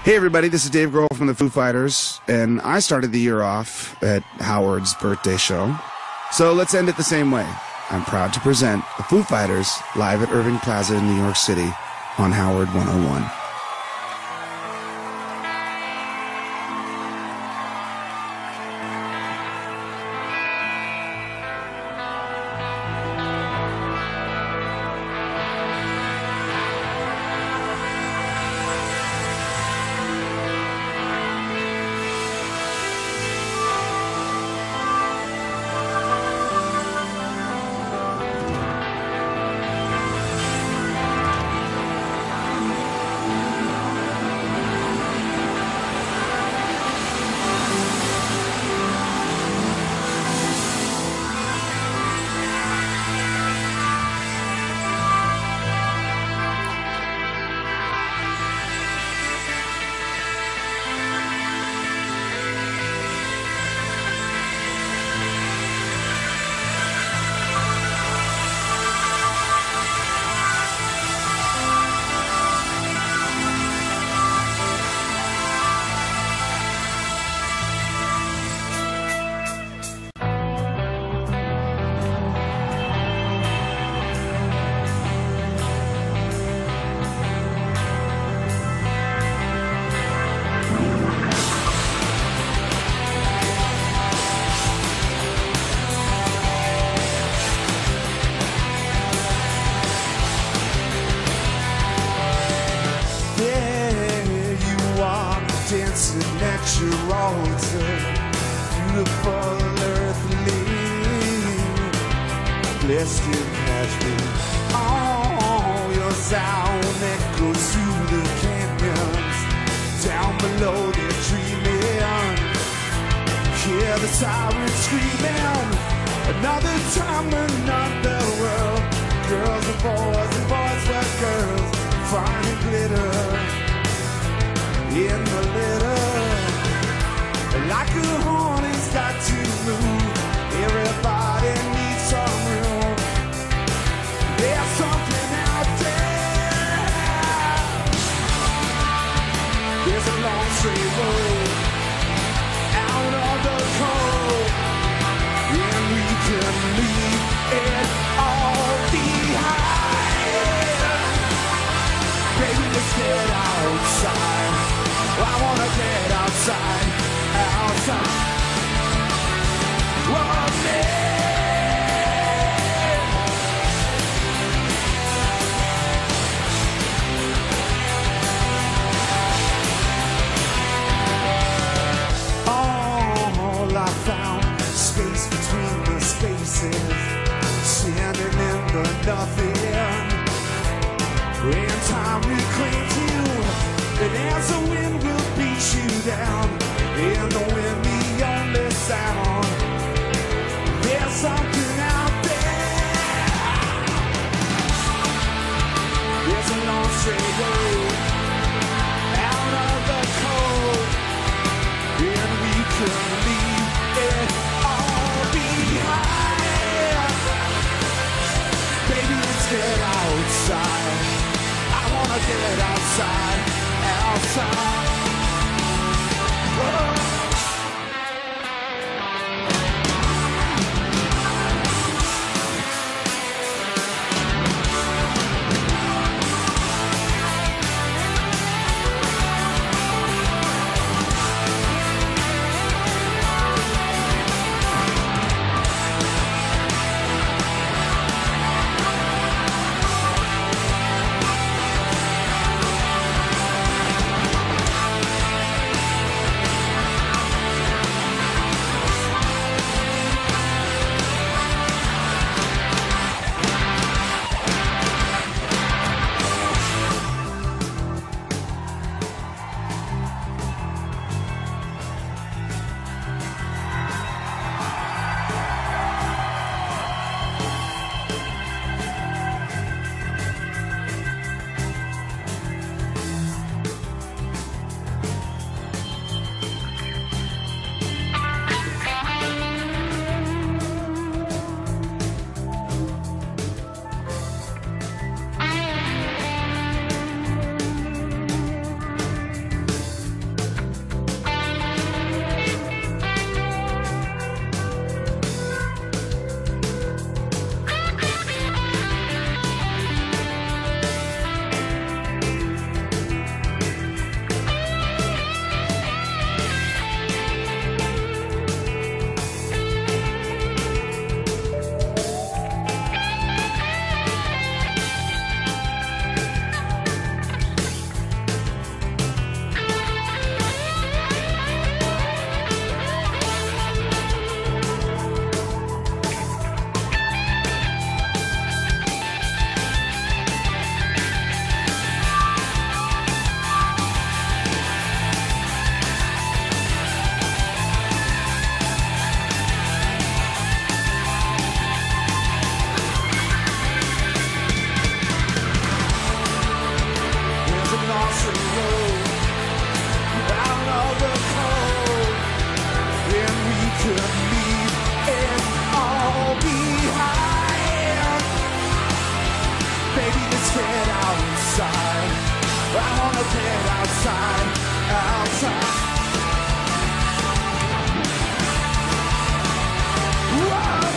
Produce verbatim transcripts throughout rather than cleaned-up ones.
Hey everybody, this is Dave Grohl from the Foo Fighters, and I started the year off at Howard's birthday show. So let's end it the same way. I'm proud to present the Foo Fighters live at Irving Plaza in New York City on Howard one oh one. Dancing at your altar, beautiful earthling, blessed in Nashville. Oh, your sound echoes through the canyons, down below they're dreaming. Hear the sirens screaming, another time, another world. Girls and boys and boys were girls, fine and glitter in the litter, like a horn, it's got to move. Everybody needs some room. There's something out there. There's a long straight road out of the cold, and we can leave it all behind. Baby, let's get outside. I wanna get outside, outside. Whoa, all I found, space between the spaces, standing in the nothing. When time reclaims you, and as the wind will beat you down, and the wind beyond. the cold, and we could leave it all behind. Baby, let's get outside. I wanna get outside, outside. Whoa,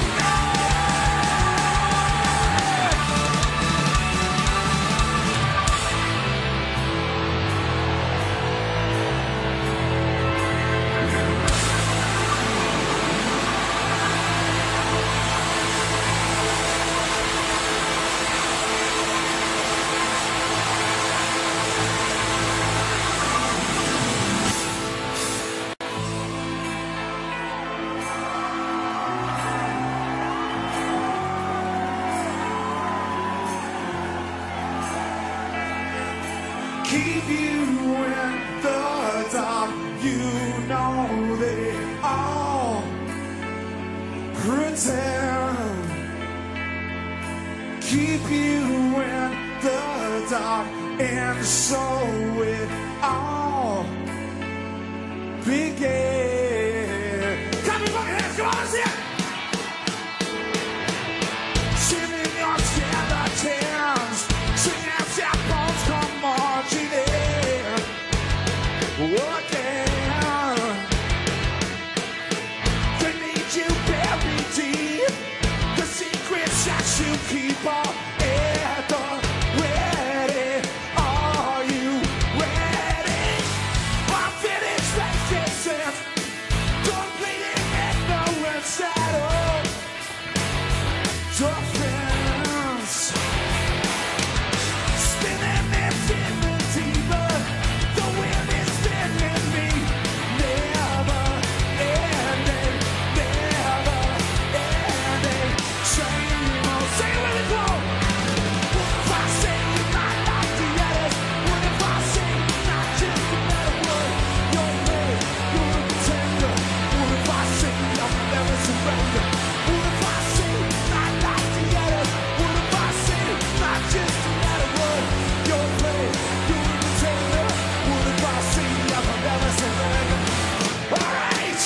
keep you in the dark, you know they all pretend. Keep you in the dark, and so it all began. Come on, fucking hands, come on, let's see it! Sitting your skeletons, sing out your bones, come on, Gene. What down? They need you buried deep. The secret shots you keep all at the ready. Are you ready? Unfinished resistance, completing ignorance, settle defense. Spinning infinity, but the wind is spinning me. Never ending, never ending. Same old, say it with it, go. What if I say you're not like the others? What if I say you're not just another word? You're me, you're a pretender. What if I say I'll never surrender? What if I say you're not like the others? What if I say not just another word? You're me, you're a pretender. What if I say I'll never surrender? Alright!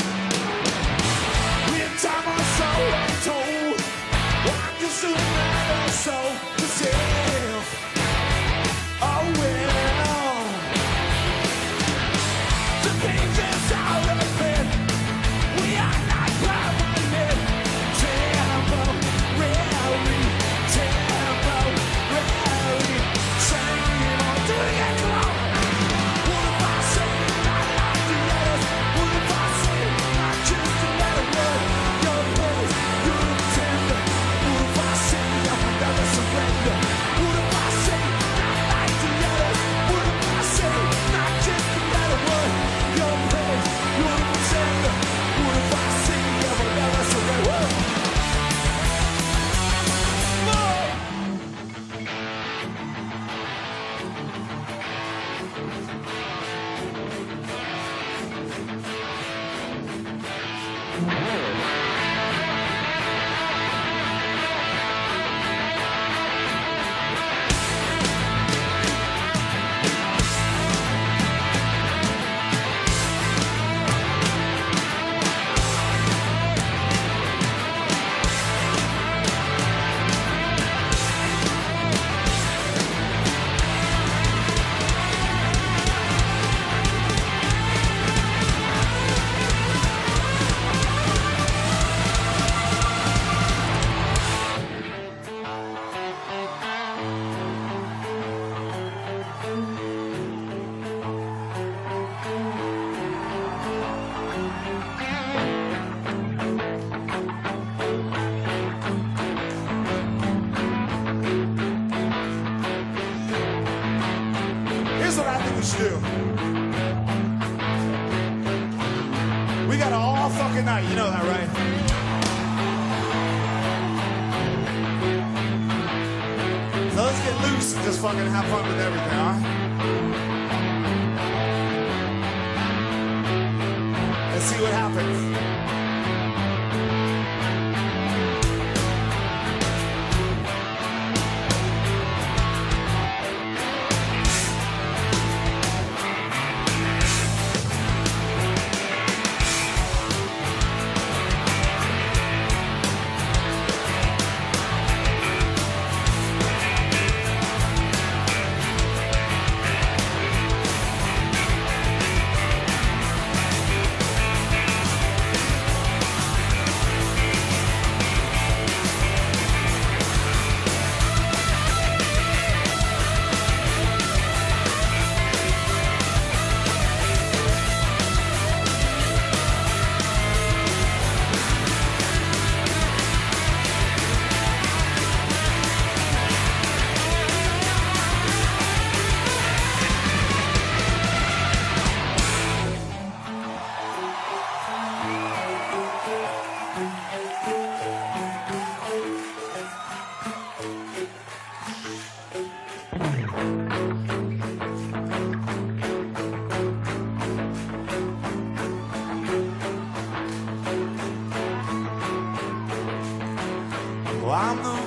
In time or so untold, I'm just another soul to self. Oh well, the pages out of the pen. We are not permanent. Temporary, temporary. Same old, do it again, come on. What if I say not like the others? What if I say not just another word? Your place, you're a pretender. What if I say I'll never surrender? What if I say not like the others? What if I say not just another word? Your place, you're a pretender. What if I say I'll never surrender? Woo! Here's what I think we should do. We got all fucking night, you know that, right? So let's get loose and just fucking have fun with everything, all right? Let's see what happens.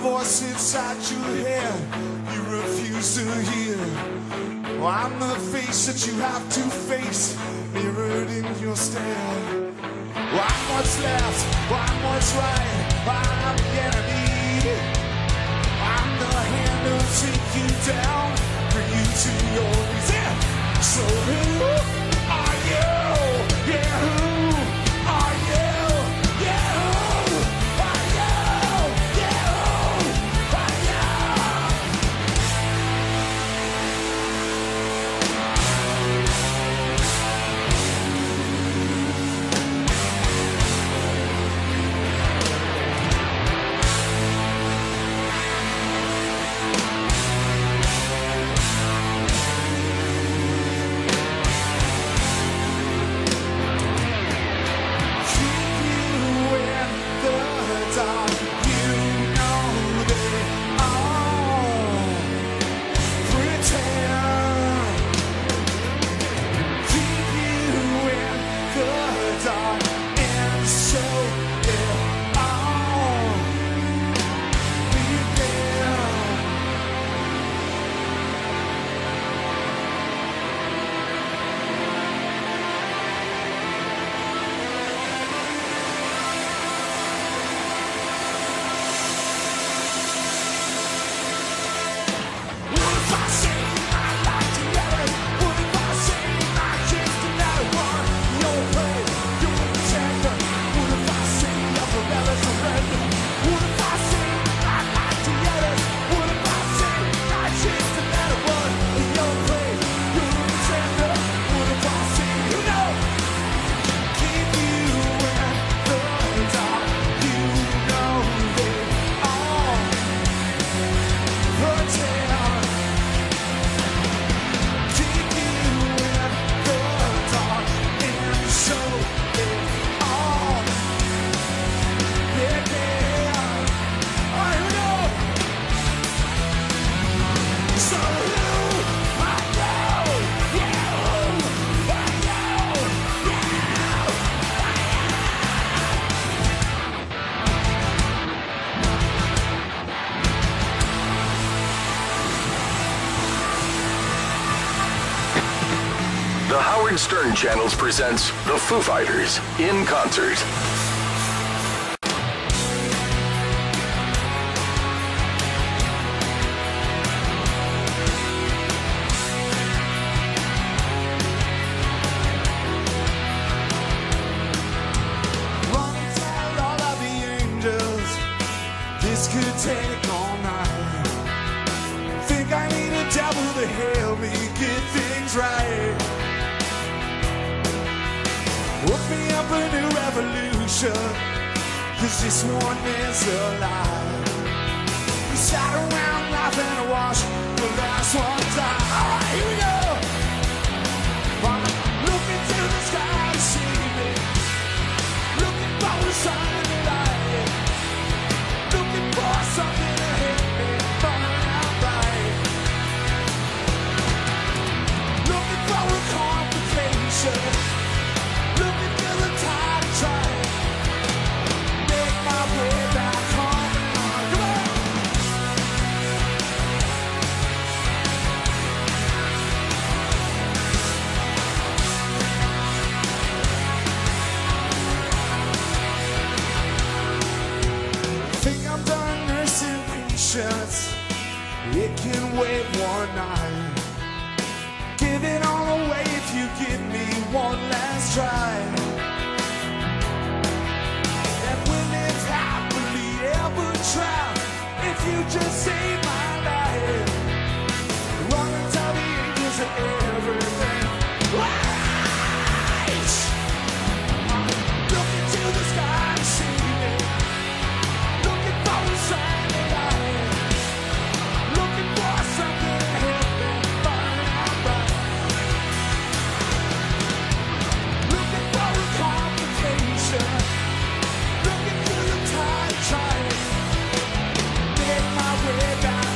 voice inside your head you refuse to hear. Well, I'm the face that you have to face, mirrored in your stare. Well, I'm what's left, well, I'm what's right, I'm the enemy. I'm the hand that'll take you down, bring you to your knees. Yeah. So who are you? Yeah, who are you? Yeah, who are you? Yeah, who are you? The Howard Stern Channels presents the Foo Fighters in concert. Run and tell all of the angels this could take all night. Think I need a devil to help me get things right. Whip me up a new revolution, cause this one is a lie. We sat around laughing to watch the last one die. Alright, here we go. I'm looking to the sky to see me, looking for a sign of light, looking for something to hit me, burn out right, looking for a complication. It can wait one night. Give it all away if you give me one last try. And we'll live happily ever try if you just save my life. Run and tell the angels and everything. Right! Looking to the sky to see me, looking for a sign of life. Looking to the tide, trying to make my way back.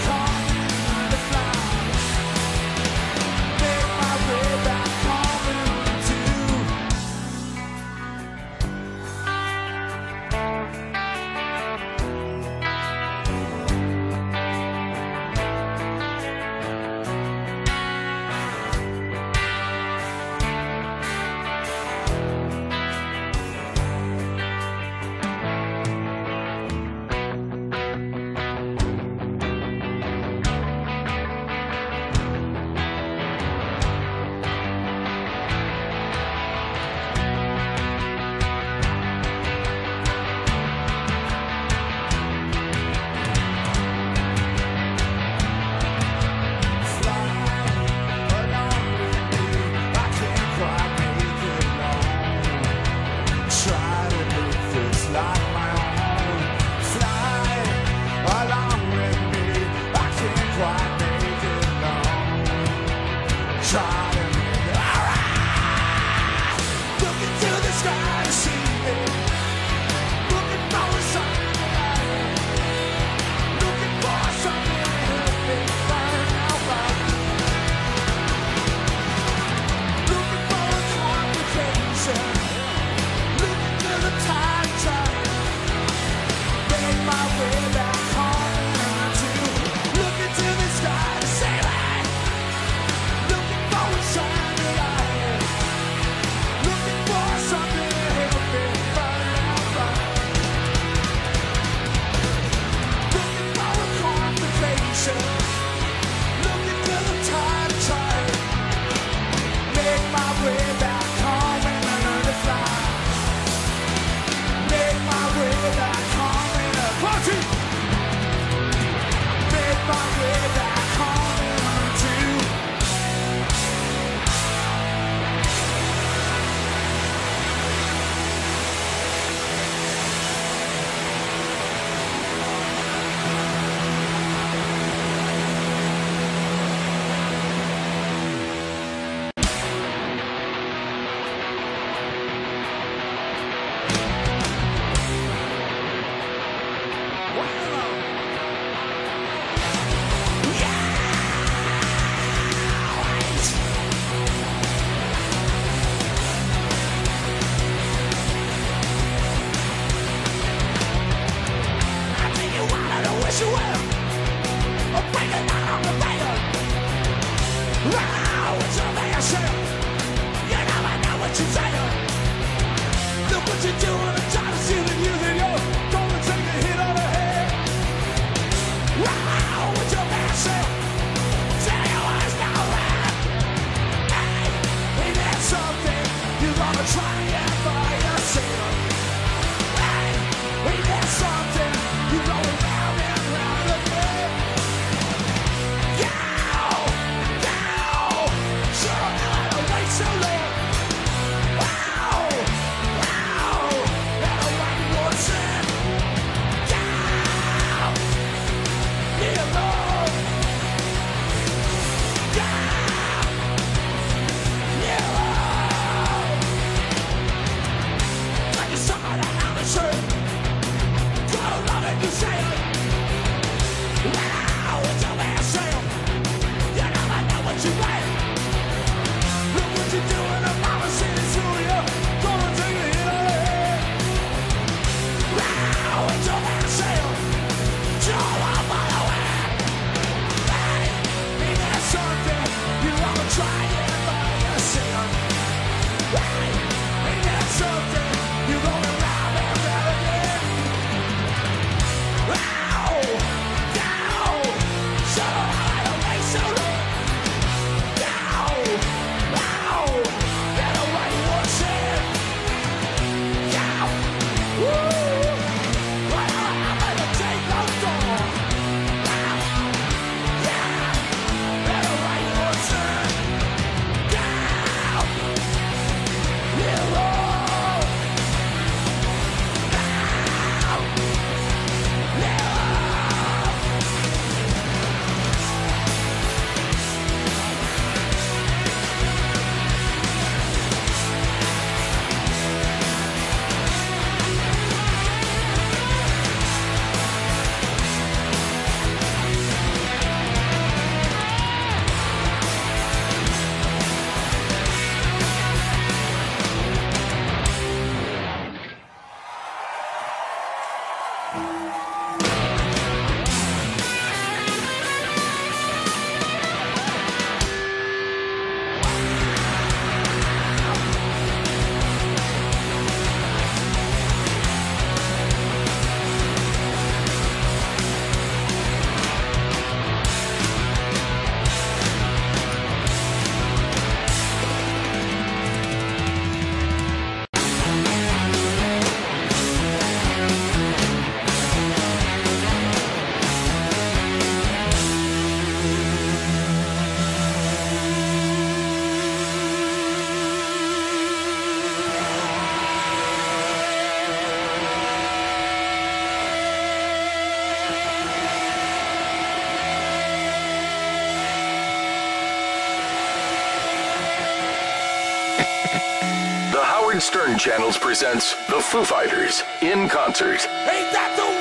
Stern Channels presents the Foo Fighters in concert. Ain't that the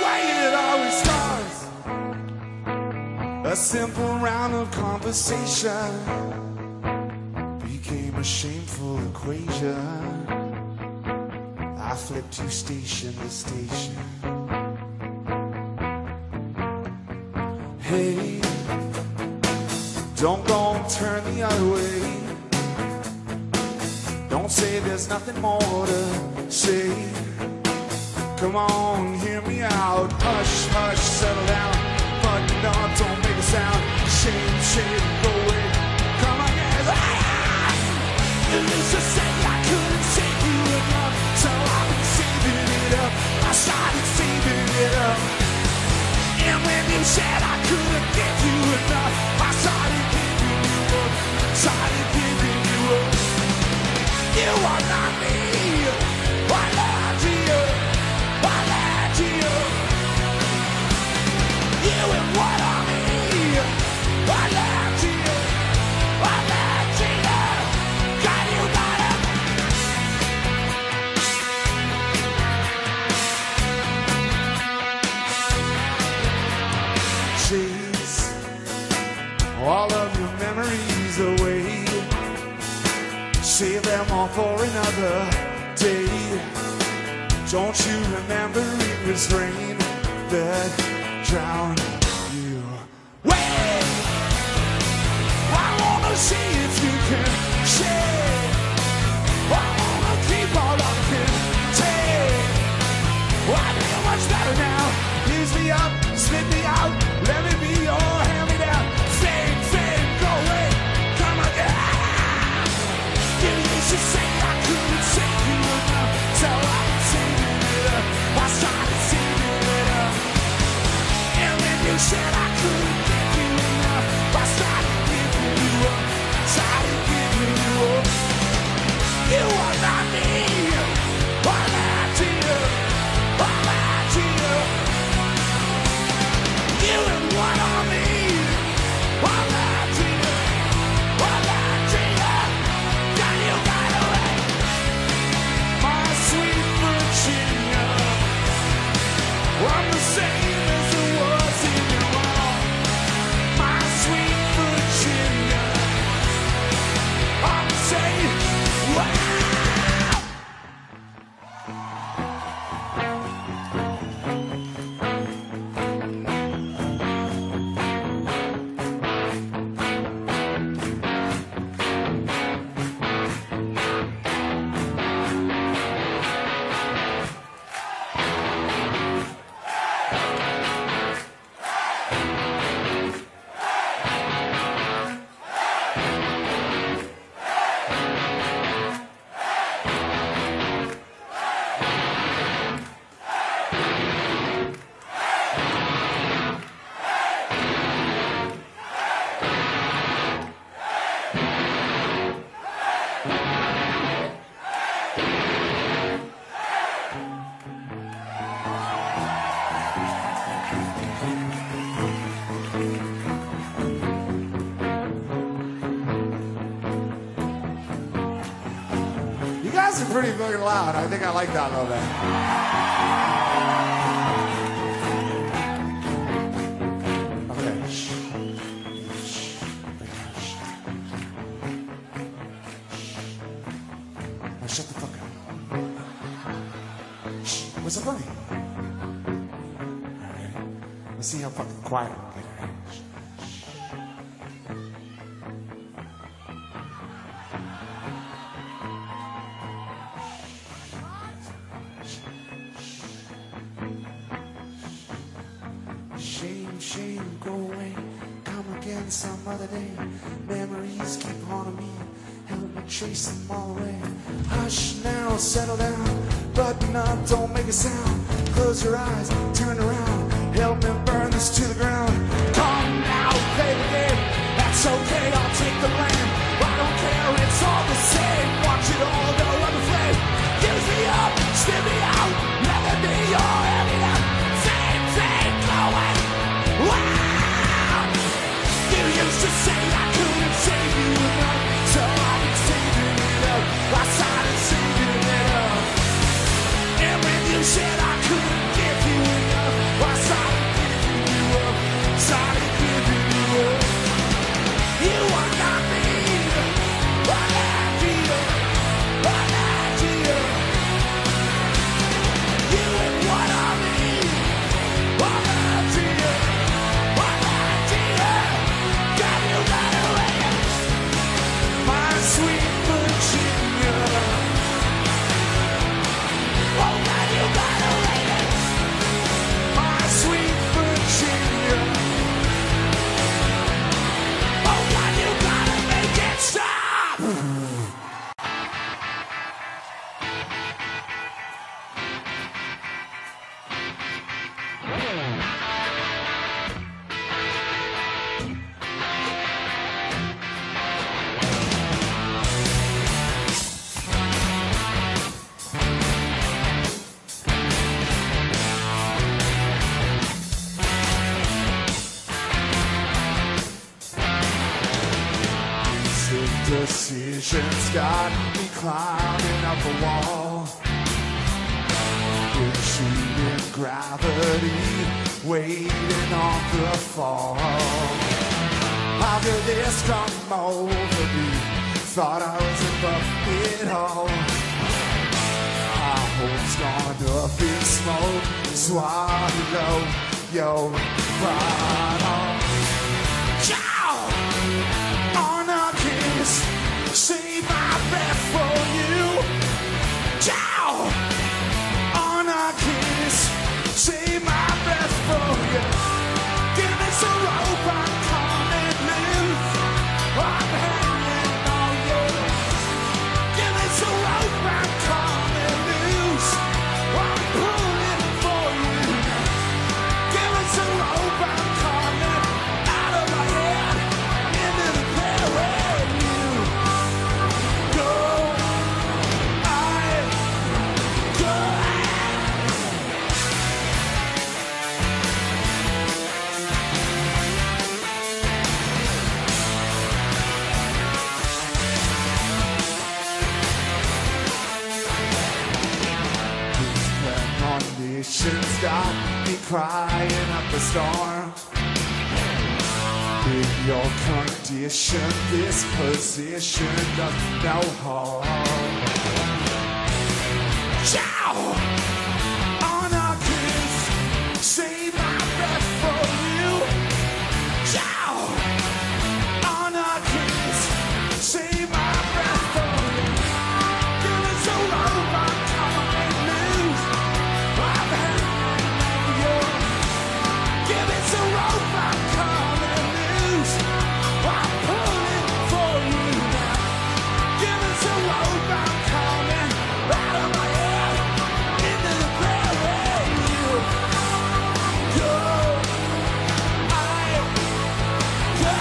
way it always starts? A simple round of conversation became a shameful equation. I flipped you station to station. Hey, don't go and turn the other way. Don't say there's nothing more to say. Come on, hear me out. Hush, hush, settle down. Button up, don't make a sound. Shame, shame, go away. Come on, guys. Ah! You used to say I couldn't save you enough, so I've been saving it up. I started saving it up. And when you said I couldn't give you enough, I started giving you up. Started giving you up. You are not me. I lied to you. I lied to you. You and what I mean. I lied to you. I lied to you. God, you got it. Chase all of your memories away. Save them all for another day. Don't you remember it was rain that drowned you? Wait, I wanna see if you can shake. I wanna keep all I can take. I feel much better now. Ease me up, spit me out. Let me be your hand-me-down. Fade, fade, go away. Come again. You used to say I couldn't say said I couldn't give you enough, I started giving you up, started giving you up. You are not me, I lied to you, I lied to you. You and what on me, I lied to you, I lied to you. Then you got away, my sweet Virginia. I'm the same as it was in your mouth, my sweet Virginia. I'm the same. Wow. You guys are pretty fucking loud. I think I like that a little bit. Okay. Shh. Shh. Shh. Now shut the fuck up. Shh. What's so funny? Alright. Let's see how fucking quiet I can get. Shh. Shame, shame, go away. Come again some other day. Memories keep haunting me. Help me chase them all away. Hush now, settle down. Button up, don't make a sound. Close your eyes, turn around. Help me burn this to the ground. Come now, play the game. That's okay, I'll take the blame. I don't care, it's all the same. Watch it all go on the flame. Use me up, spin me out. Let me be your evidence. Same thing going. Wow! You used to say I couldn't save you enough, so I've been saving it up. I started saving it up. And when you said I couldn't give you enough, I started giving you up, started giving you up. You are not me, I lied to you, I lied to you. You and what I mean, I lied to you. My sweet Virginia. Oh, God, you got away. My sweet Virginia. Oh, God, you gotta make it stop. Decisions got me climbing up a wall. Been shooting gravity, waiting on the fall. How did this come over me? Thought I was above it all. I hope it's gonna be smoke, swallow your bottle. Ciao! On a kiss, save my breath for you. Ciao! On a kiss, save my breath for you. Give me some rope, I'm coming loose. I'm hanging on you. Give me some rope, I'm coming loose. I'm pulling for you. Give me some rope, I'm coming. conditions got me crying up a storm. In your condition, this position does no harm. Ciao! On a kiss, save my breath for you. Ciao! On a kiss, save my breath for you. Give it so low, I'm coming loose. I'm hanging on you. Give it so low, I'm coming loose. I'm pulling for you now. Give it so low, I'm coming out of my head into the ground where you go. I go.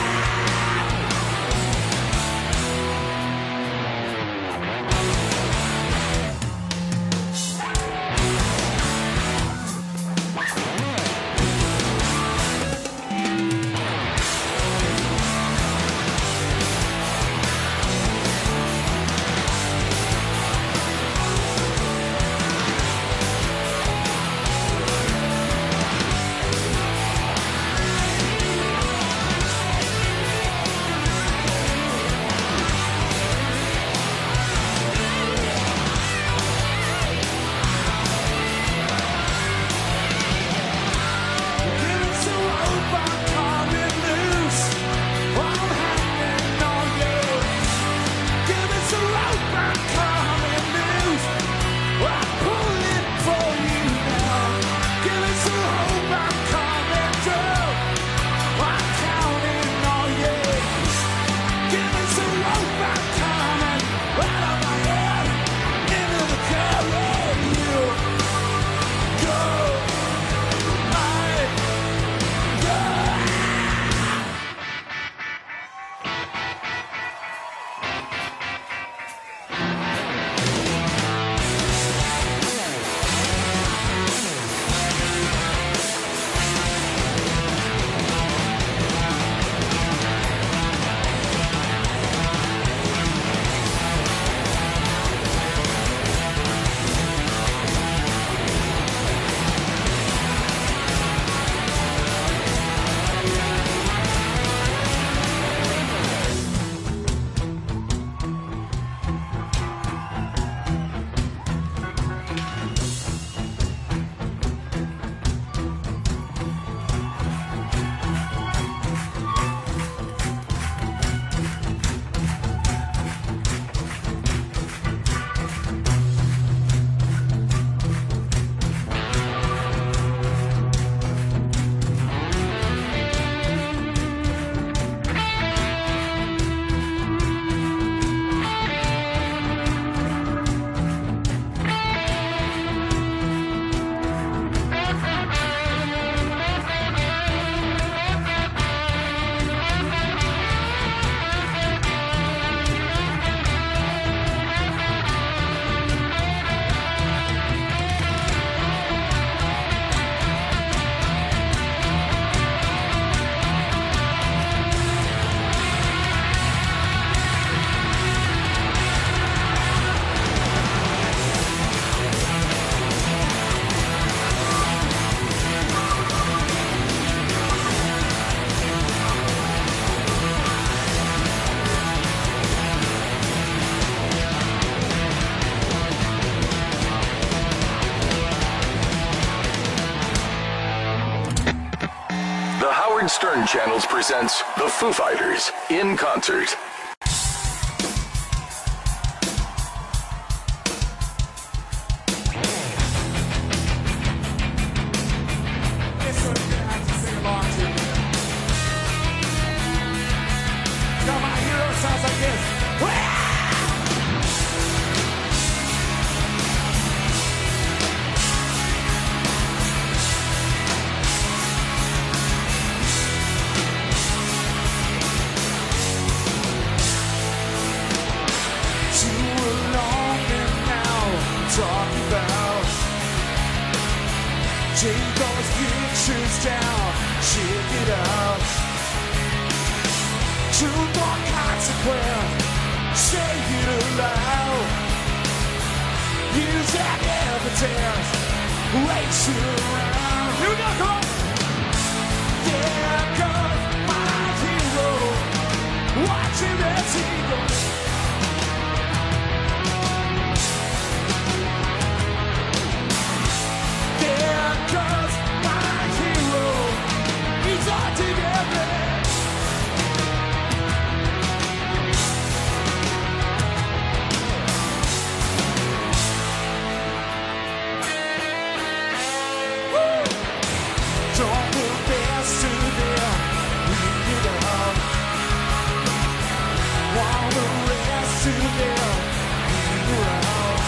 Give it so low, I'm coming loose. I'm hanging on you. Give it so low, I'm coming loose. I'm pulling for you now. Give it so low, I'm coming through. I'm counting on you. Give it so low, I'm coming out of my head into the car where you go. I go. The Howard Stern Channels presents the Foo Fighters in concert. This one you're gonna have to sing along to. Now my hero sounds like this. Too long and now talk about. Take those pictures down, check it out. Two more consequence, say it aloud. Use that evidence, racing around. Here we go, come on. There goes my hero, watching as he goes. There goes my hero, he's on together. Don't put best to them, we need a hug. Want the rest to them, we need a hug.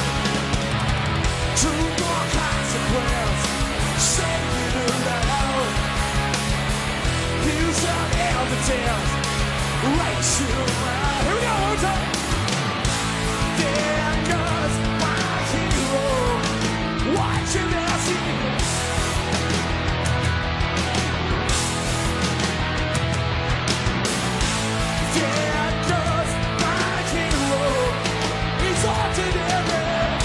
Two more consequence, saying it aloud. Here's some evidence, racing around. Here we go, one time. There goes my hero, watching as he goes. There goes my hero, he's on together.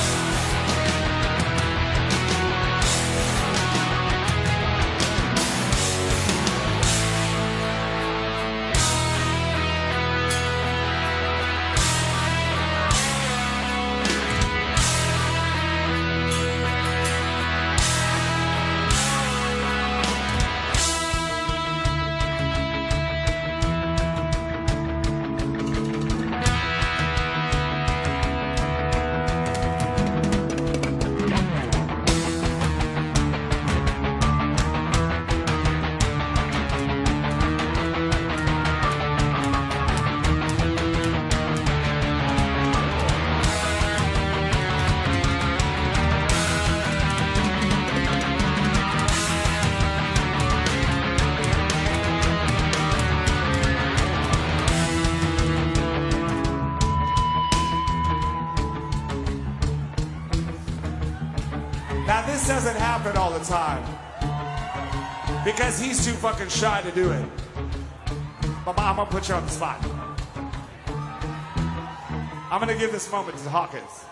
Now this doesn't happen all the time because he's too fucking shy to do it. But I'm gonna put you on the spot. I'm gonna give this moment to Hawkins.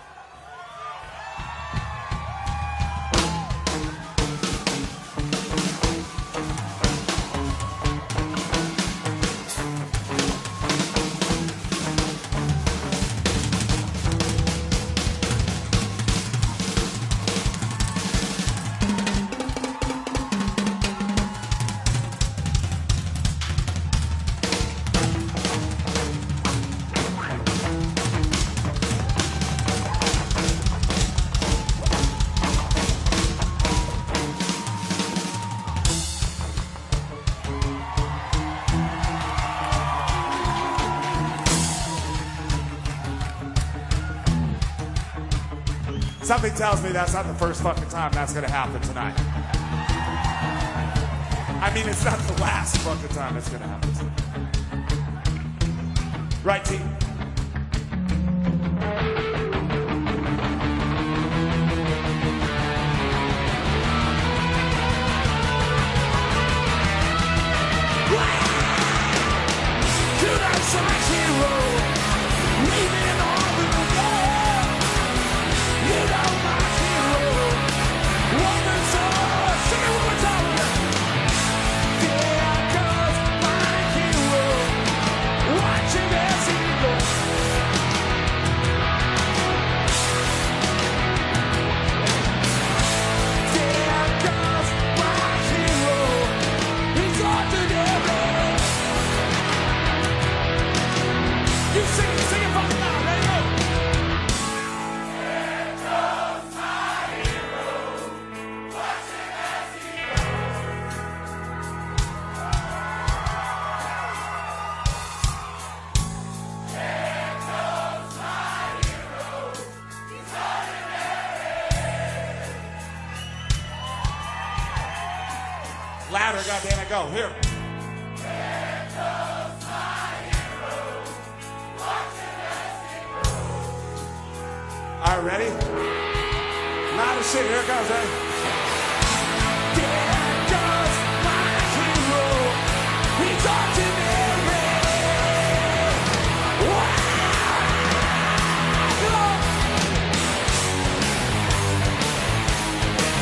Something tells me that's not the first fucking time that's gonna happen tonight. I mean, it's not the last fucking time it's gonna happen tonight. Right, team? Tonight's my hero, leaving all the world. You know my hero, woman soul, sing it one more time. There goes my hero, watching as he goes. There goes my hero, he's on together. You sing it, sing it from now, let it go. There goes my hero, watching as he goes. There goes my hero, he's ordinary. Louder, goddammit, go, here. There goes my hero, watching as he goes. All right, ready? Loud as shit, here it goes, eh? There goes my hero, he's ordinary. Wow! Come on!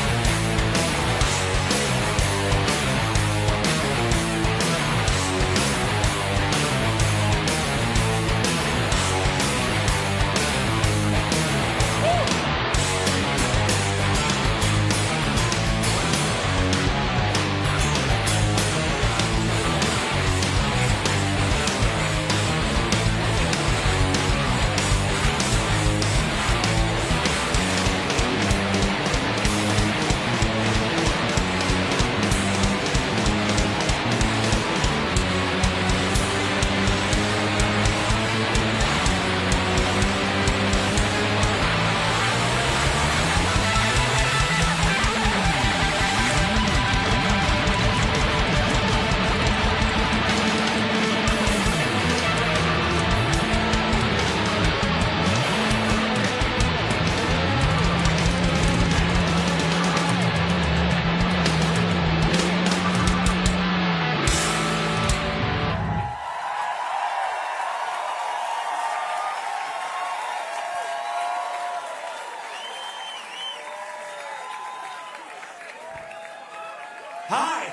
Hi.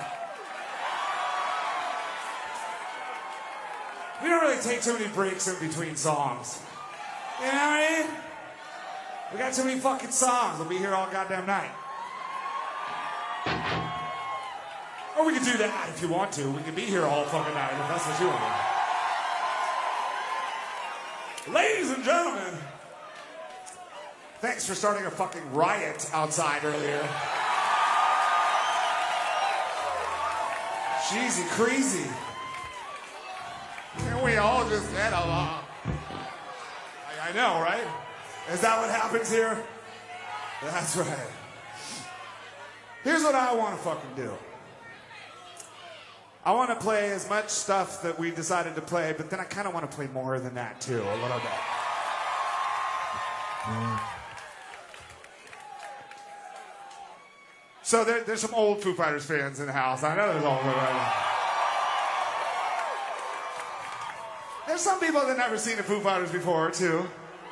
We don't really take too many breaks in between songs. You know what I mean? We got too many fucking songs. We'll be here all goddamn night. Or we can do that if you want to. We can be here all fucking night if that's what you want to do. Ladies and gentlemen, thanks for starting a fucking riot outside earlier. Jeezy crazy. And we all just get along. I, I know, right? Is that what happens here? That's right. Here's what I want to fucking do. I want to play as much stuff that we decided to play, but then I kind of want to play more than that too, a little bit. Mm. So there, there's some old Foo Fighters fans in the house. I know there's old Foo Fighters. There's some people that have never seen the Foo Fighters before, too.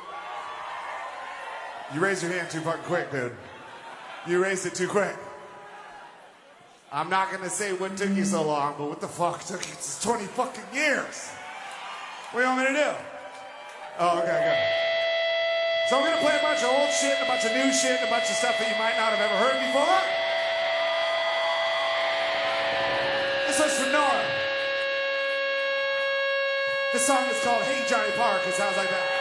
You raised your hand too fucking quick, dude. You raised it too quick. I'm not gonna say what took you so long, but what the fuck took you twenty fucking years? What do you want me to do? Oh, okay, good. So we're gonna play a bunch of old shit, a bunch of new shit, a bunch of stuff that you might not have ever heard before. This one's from Norm. This song is called Hey Johnny Park. It sounds like that.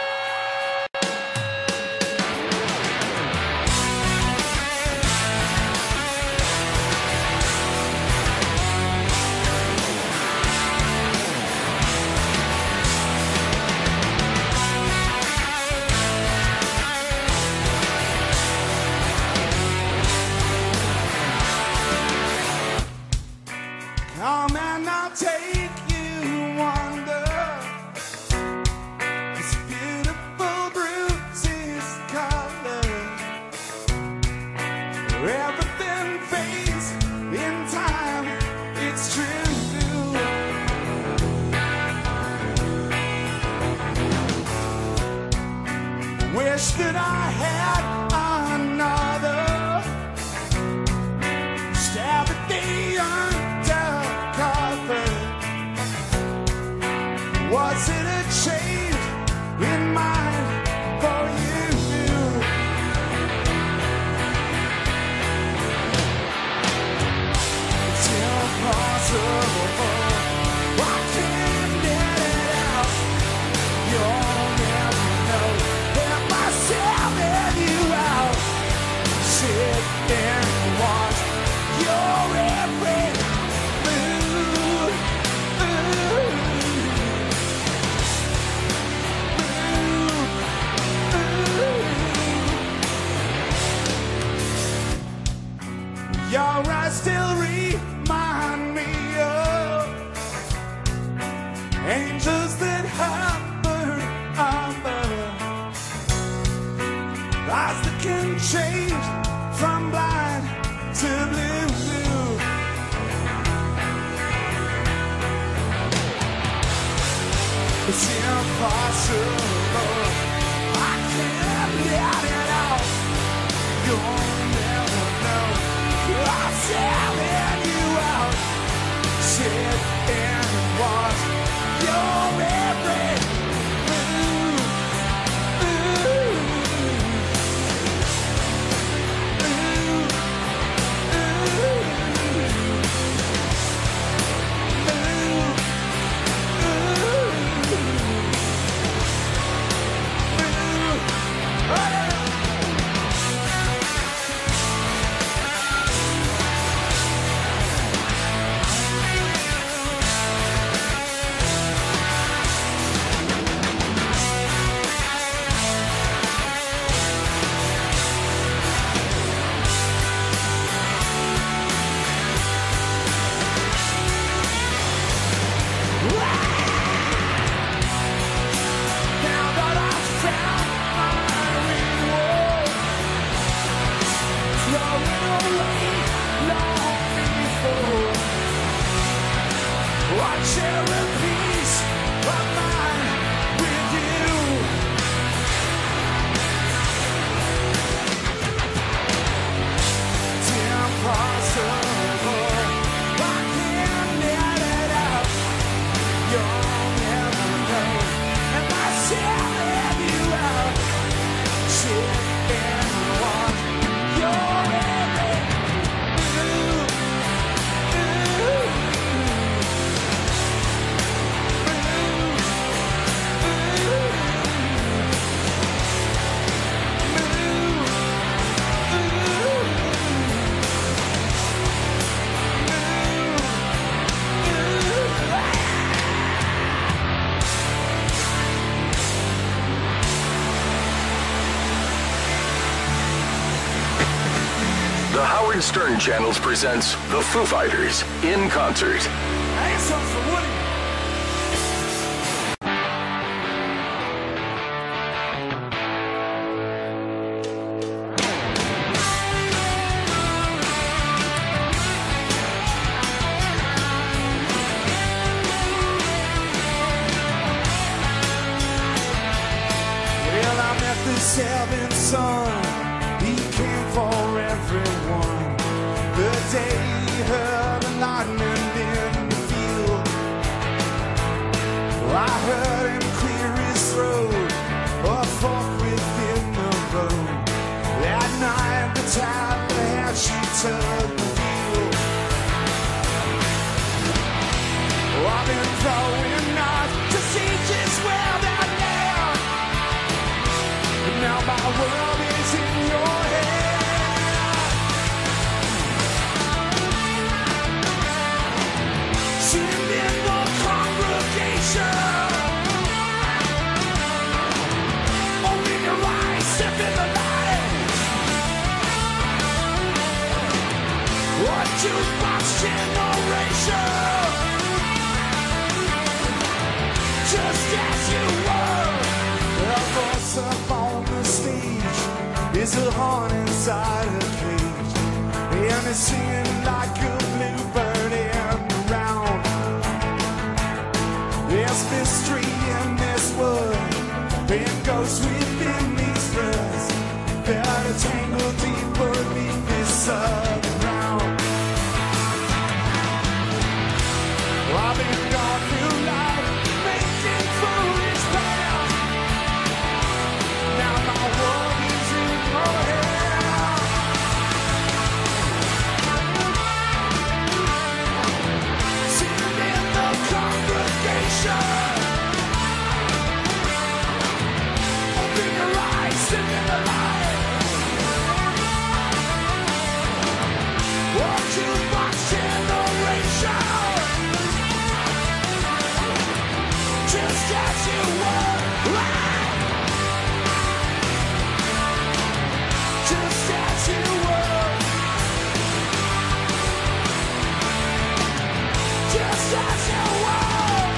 Come and I'll take you under this beautiful bruises color. Everything fades in time, it's true. Wish that I had another stab at the undercover. Was it a change in mind for you? It's impossible. I can't get it out. You'll never know. Let myself let you out. Sit and watch your every move. Your eyes still remind me of angels that hover above, eyes that can change from blind to blue. It's impossible. I can't get it out. You'll never know. I'm selling you out. Sit and watch your every move. Ooh. Ooh. Ooh. Ooh. The Howard Stern Channels presents the Foo Fighters in concert. I got something for Woody. Well, I met the seventh son. He came for everyone. The day he heard the lightning in the field. Well, I heard him clear his throat, a fork within the road. That night, the tide had she took the field. Oh, I've been throwing knives to see just where they're now. Now my world is in your head. Sitting in the congregation, open your eyes, step in the light. What jukebox generation? Just as you were. A voice up on the stage is a horn inside a cage, and it's singing like a bluebird in the round. There's mystery in this wood, and ghosts within these roots that are tangled deep beneath this southern ground. Well, I've been gone through life making foolish plans. Now my world is in your head. Sitting in the congregation, open your eyes, step in the light. What jukebox generation? Just as you were. Just as you were. Just as you were.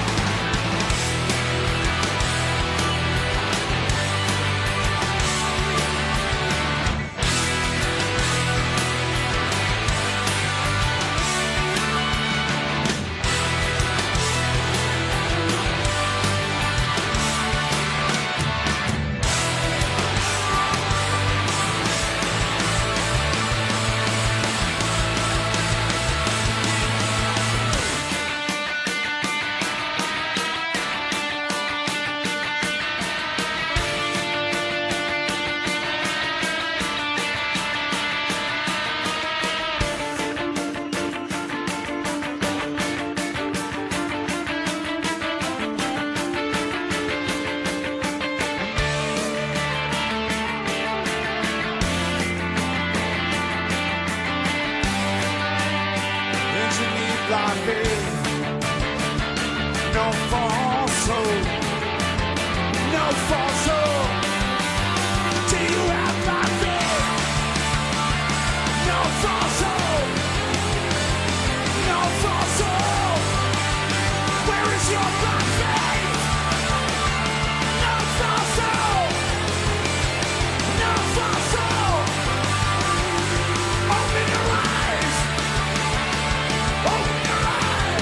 No false hope, no false hope. Do you have my faith? No false hope, no false hope. Where is your blind faith? No false hope, no false hope. Open your eyes, open your eyes.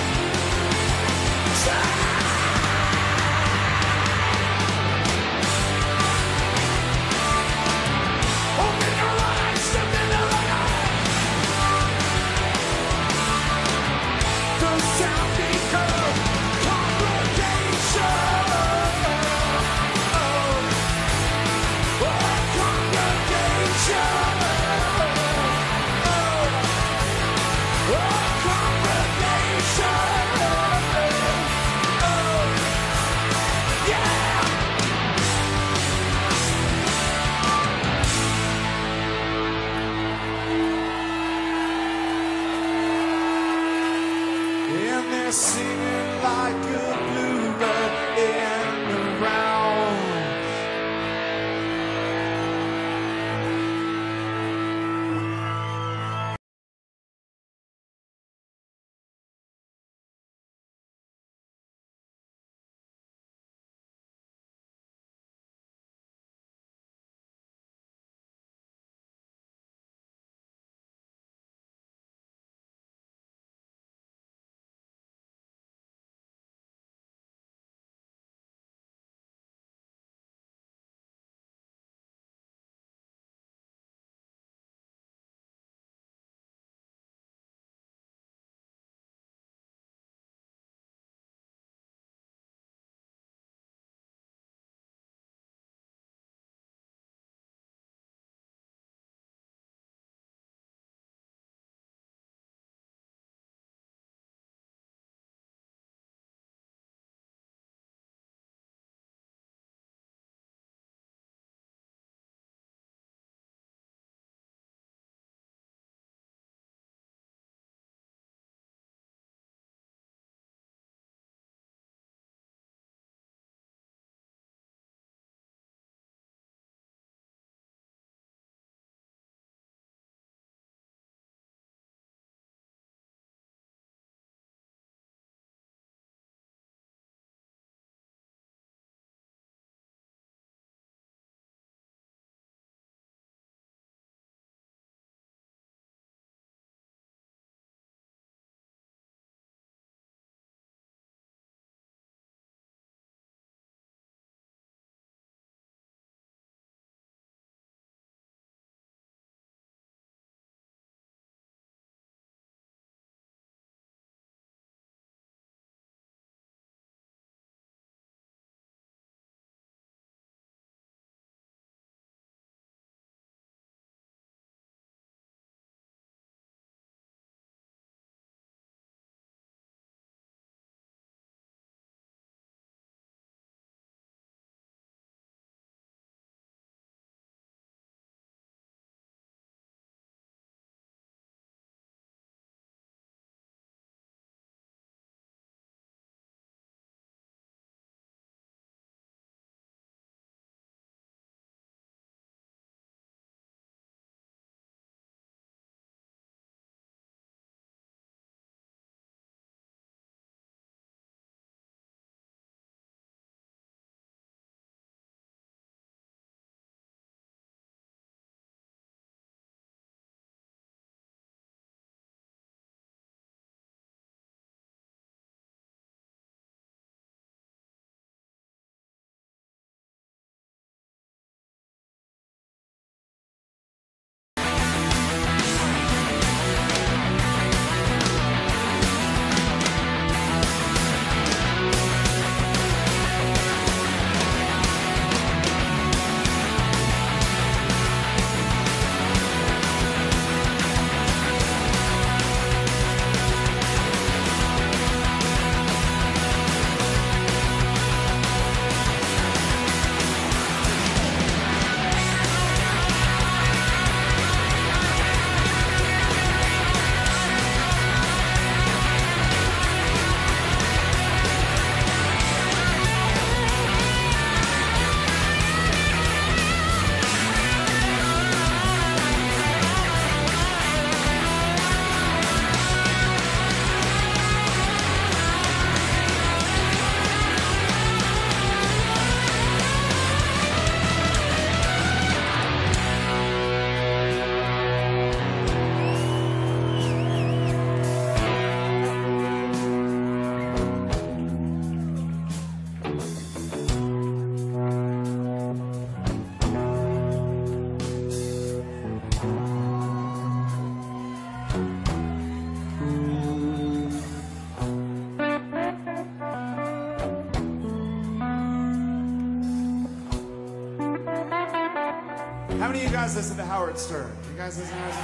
How many of you guys listen to Howard Stern? You guys listen to Howard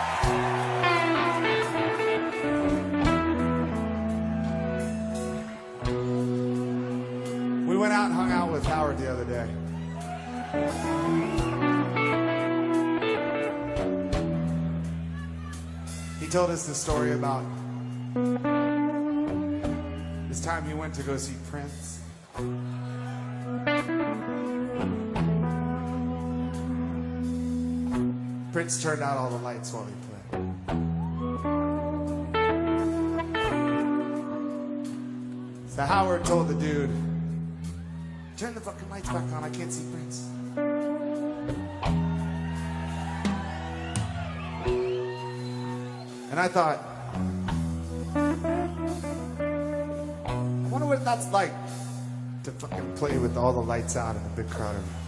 Stern? We went out and hung out with Howard the other day. He told us the story about this time he went to go see Prince. Prince turned out all the lights while he played. So Howard told the dude, turn the fucking lights back on, I can't see Prince. And I thought, I wonder what that's like to fucking play with all the lights out in a big crowd around.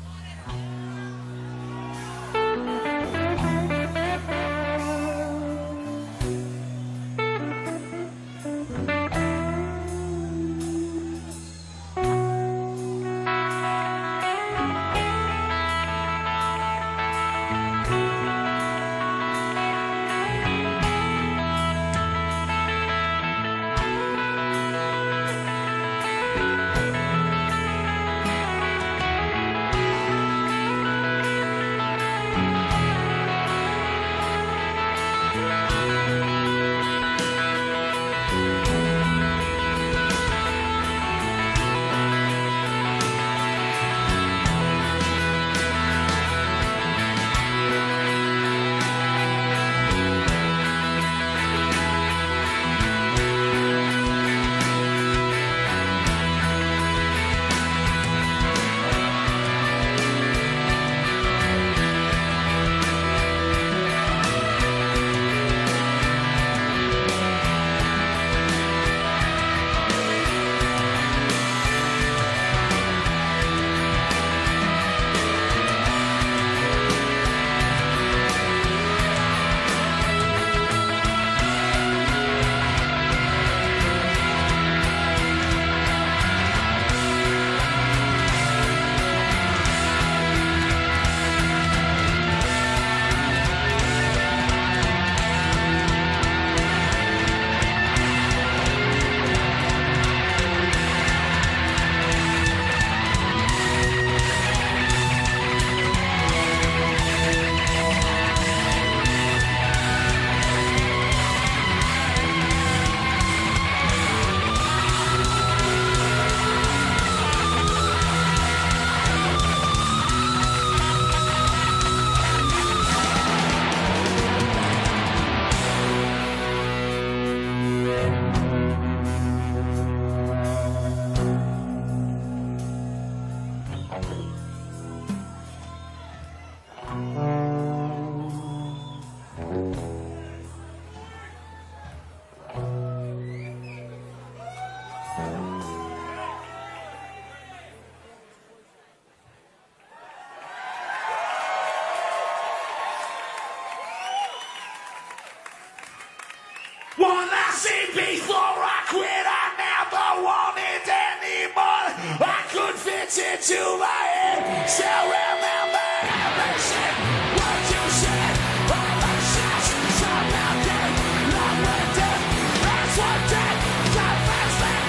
One last thing before I quit, I never wanted anymore. I could fit into my head, still remember everything. What you said, all the shots, some out there, love with death. That's what death, that fast back.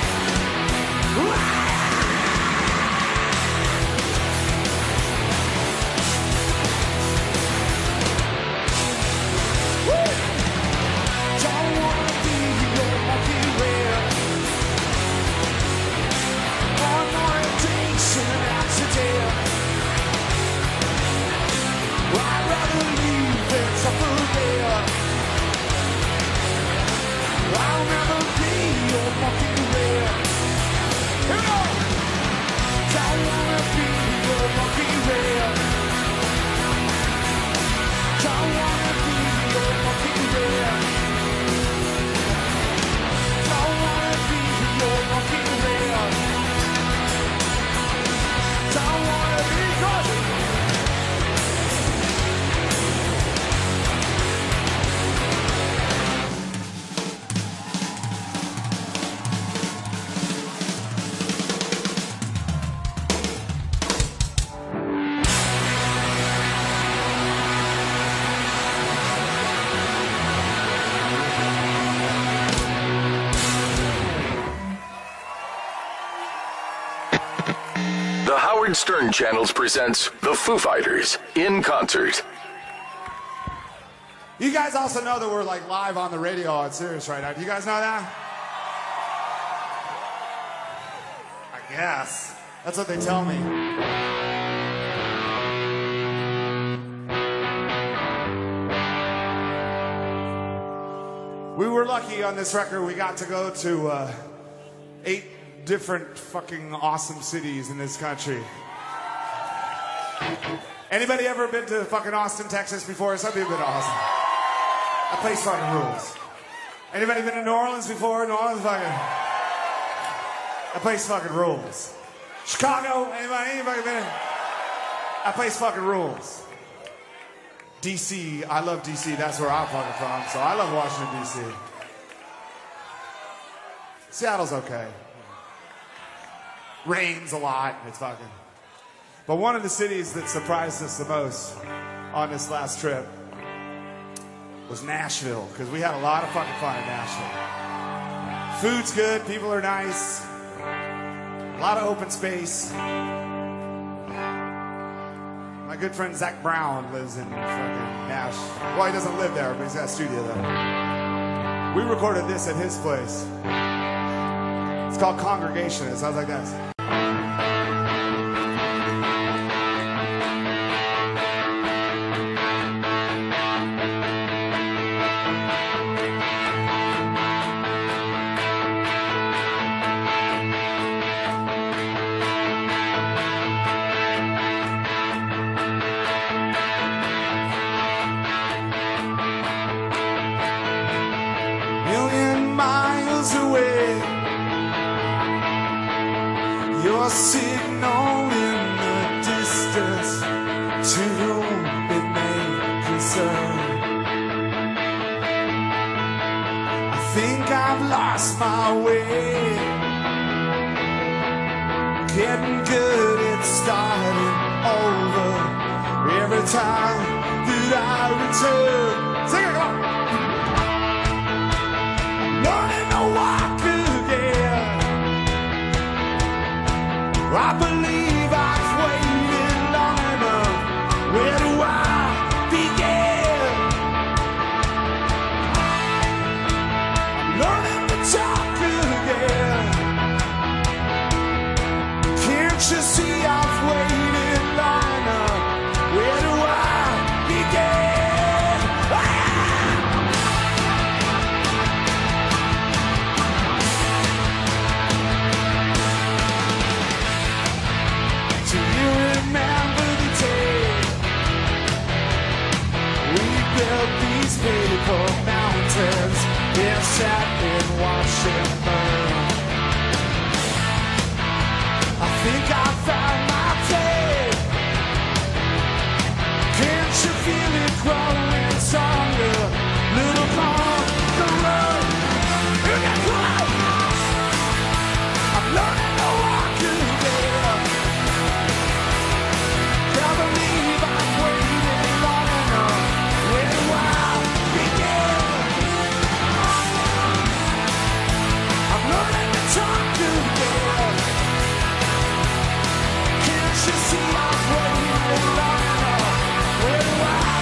Don't wanna be your hero. One more addiction after death. Howard Stern Channels presents the Foo Fighters in concert. You guys also know that we're like live on the radio on Sirius right now. Do you guys know that? I guess. That's what they tell me. We were lucky on this record. We got to go to uh, eight different fucking awesome cities in this country. Anybody ever been to fucking Austin, Texas before? Some people have been to Austin. That place fucking rules. Anybody been to New Orleans before? New Orleans fucking... That place fucking rules. Chicago? Anybody? Anybody been? That place fucking rules. D C, I love D C. That's where I'm fucking from. So I love Washington, D C. Seattle's okay. Rains a lot. It's fucking... But one of the cities that surprised us the most on this last trip was Nashville, because we had a lot of fucking fun in Nashville. Food's good, people are nice, a lot of open space. My good friend Zach Brown lives in fucking Nashville. Well, he doesn't live there, but he's got a studio there. We recorded this at his place. It's called Congregation. It sounds like this. You're signal in the distance to whom it may concern. I think I've lost my way, getting good at starting over every time that I return. Sing it, come on. Learning to walk again. I believe I've waited long enough. Where do I begin? I'm learning to talk again. Can't you see I've waited long enough? Where do I begin? Ah! These beautiful mountains, they're sat in Washington. I think I found my place. Can't you feel it growing stronger? Little conqueror, you got close. I'm learning to walk again. I believe I've waited long enough. Where do I begin? I'm learning to talk again. Can't you see I've waited long enough? Where do I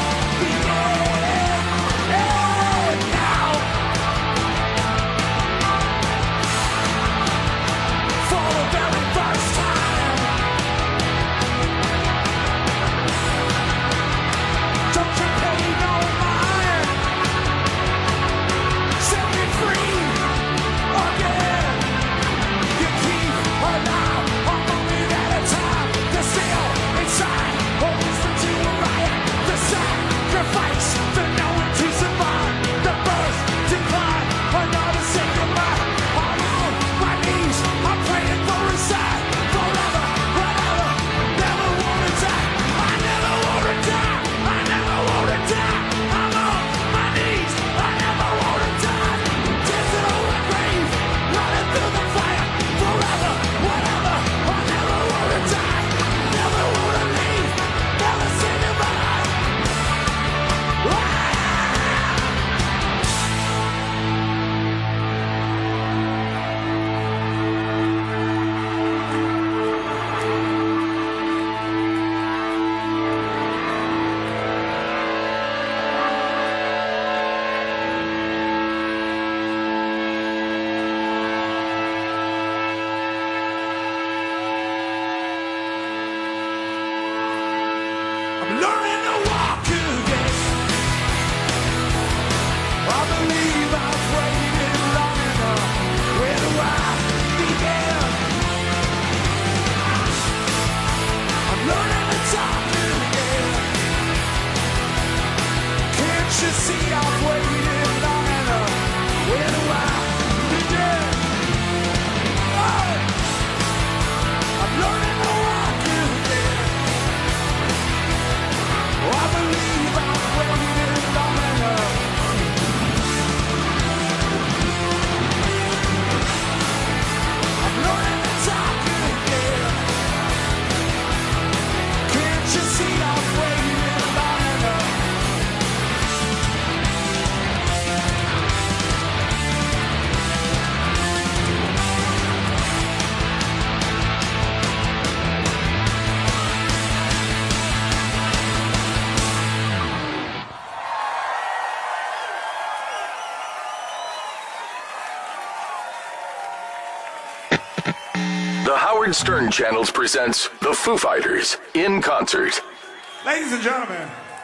Howard Stern Channels presents the Foo Fighters in concert. Ladies and gentlemen,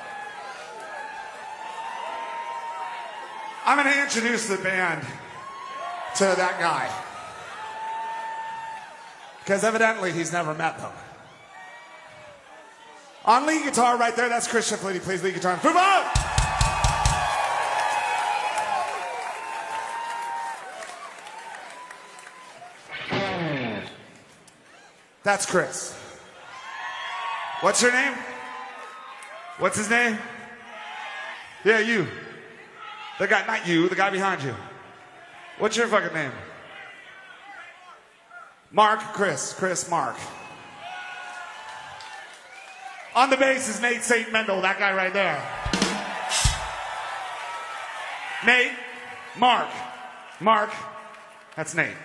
I'm going to introduce the band to that guy. Because evidently he's never met them. On lead guitar right there, that's Christian Fleety. Please lead guitar. Move on! That's Chris. What's your name? What's his name? Yeah, you. The guy, not you, the guy behind you. What's your fucking name? Mark, Chris, Chris, Mark. On the bass is Nate Saint Mendel, that guy right there. Nate, Mark, Mark, that's Nate.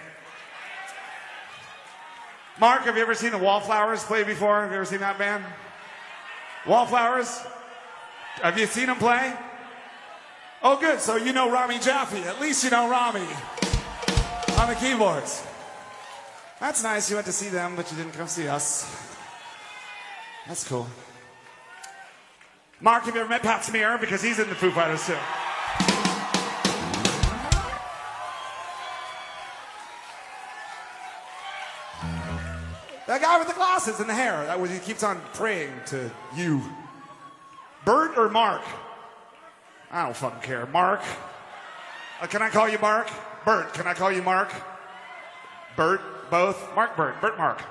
Mark, have you ever seen the Wallflowers play before? Have you ever seen that band? Wallflowers? Have you seen them play? Oh, good. So you know Rami Jaffe. At least you know Rami on the keyboards. That's nice. You went to see them, but you didn't come see us. That's cool. Mark, have you ever met Pat Smear? Because he's in the Foo Fighters, too. That guy with the glasses and the hair. That was, he keeps on praying to you. Bert or Mark? I don't fucking care. Mark? Uh, can I call you Mark? Bert, can I call you Mark? Bert, both? Mark, Bert. Bert, Mark.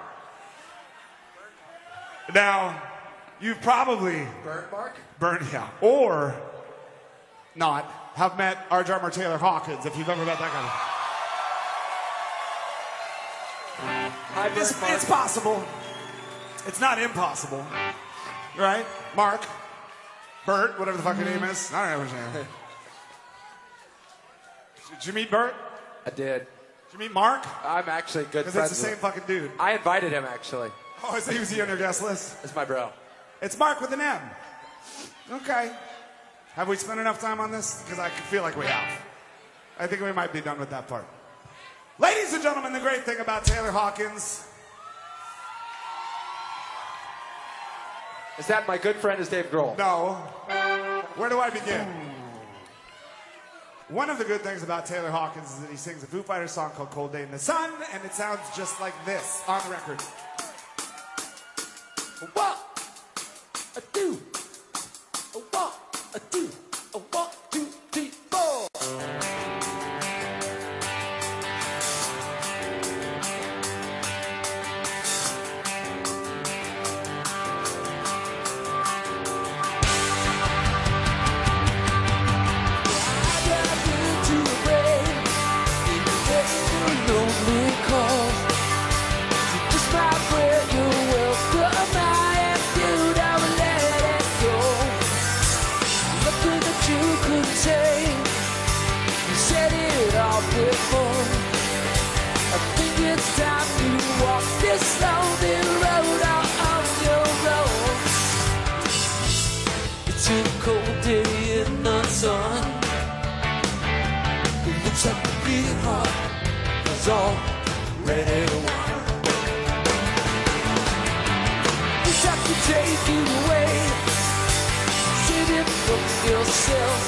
Now, you've probably... Bert, Mark? Bert, yeah. Or not, have met our drummer Taylor Hawkins, if you've ever met that guy. Hi, Bert, It's, Mark. it's possible. It's not impossible. Right? Mark? Bert, whatever the fuck your name is. I don't know what your name is. Did you meet Bert? I did. Did you meet Mark? I'm actually good Because friends it's the same with fucking dude. I invited him, actually. Oh, I see he was on your guest list. It's my bro. It's Mark with an M. Okay. Have we spent enough time on this? Because I feel like we have. I think we might be done with that part. Ladies and gentlemen, the great thing about Taylor Hawkins... Is that my good friend is Dave Grohl? No. Where do I begin? One of the good things about Taylor Hawkins is that he sings a Foo Fighters song called Cold Day in the Sun, and it sounds just like this on record. One, a two, a one, a two, a one, two, three, four. This lonely road out on your own. It's a cold day in the sun. It looks like the beating heart is already won. Wish I could take you away, save it from yourself.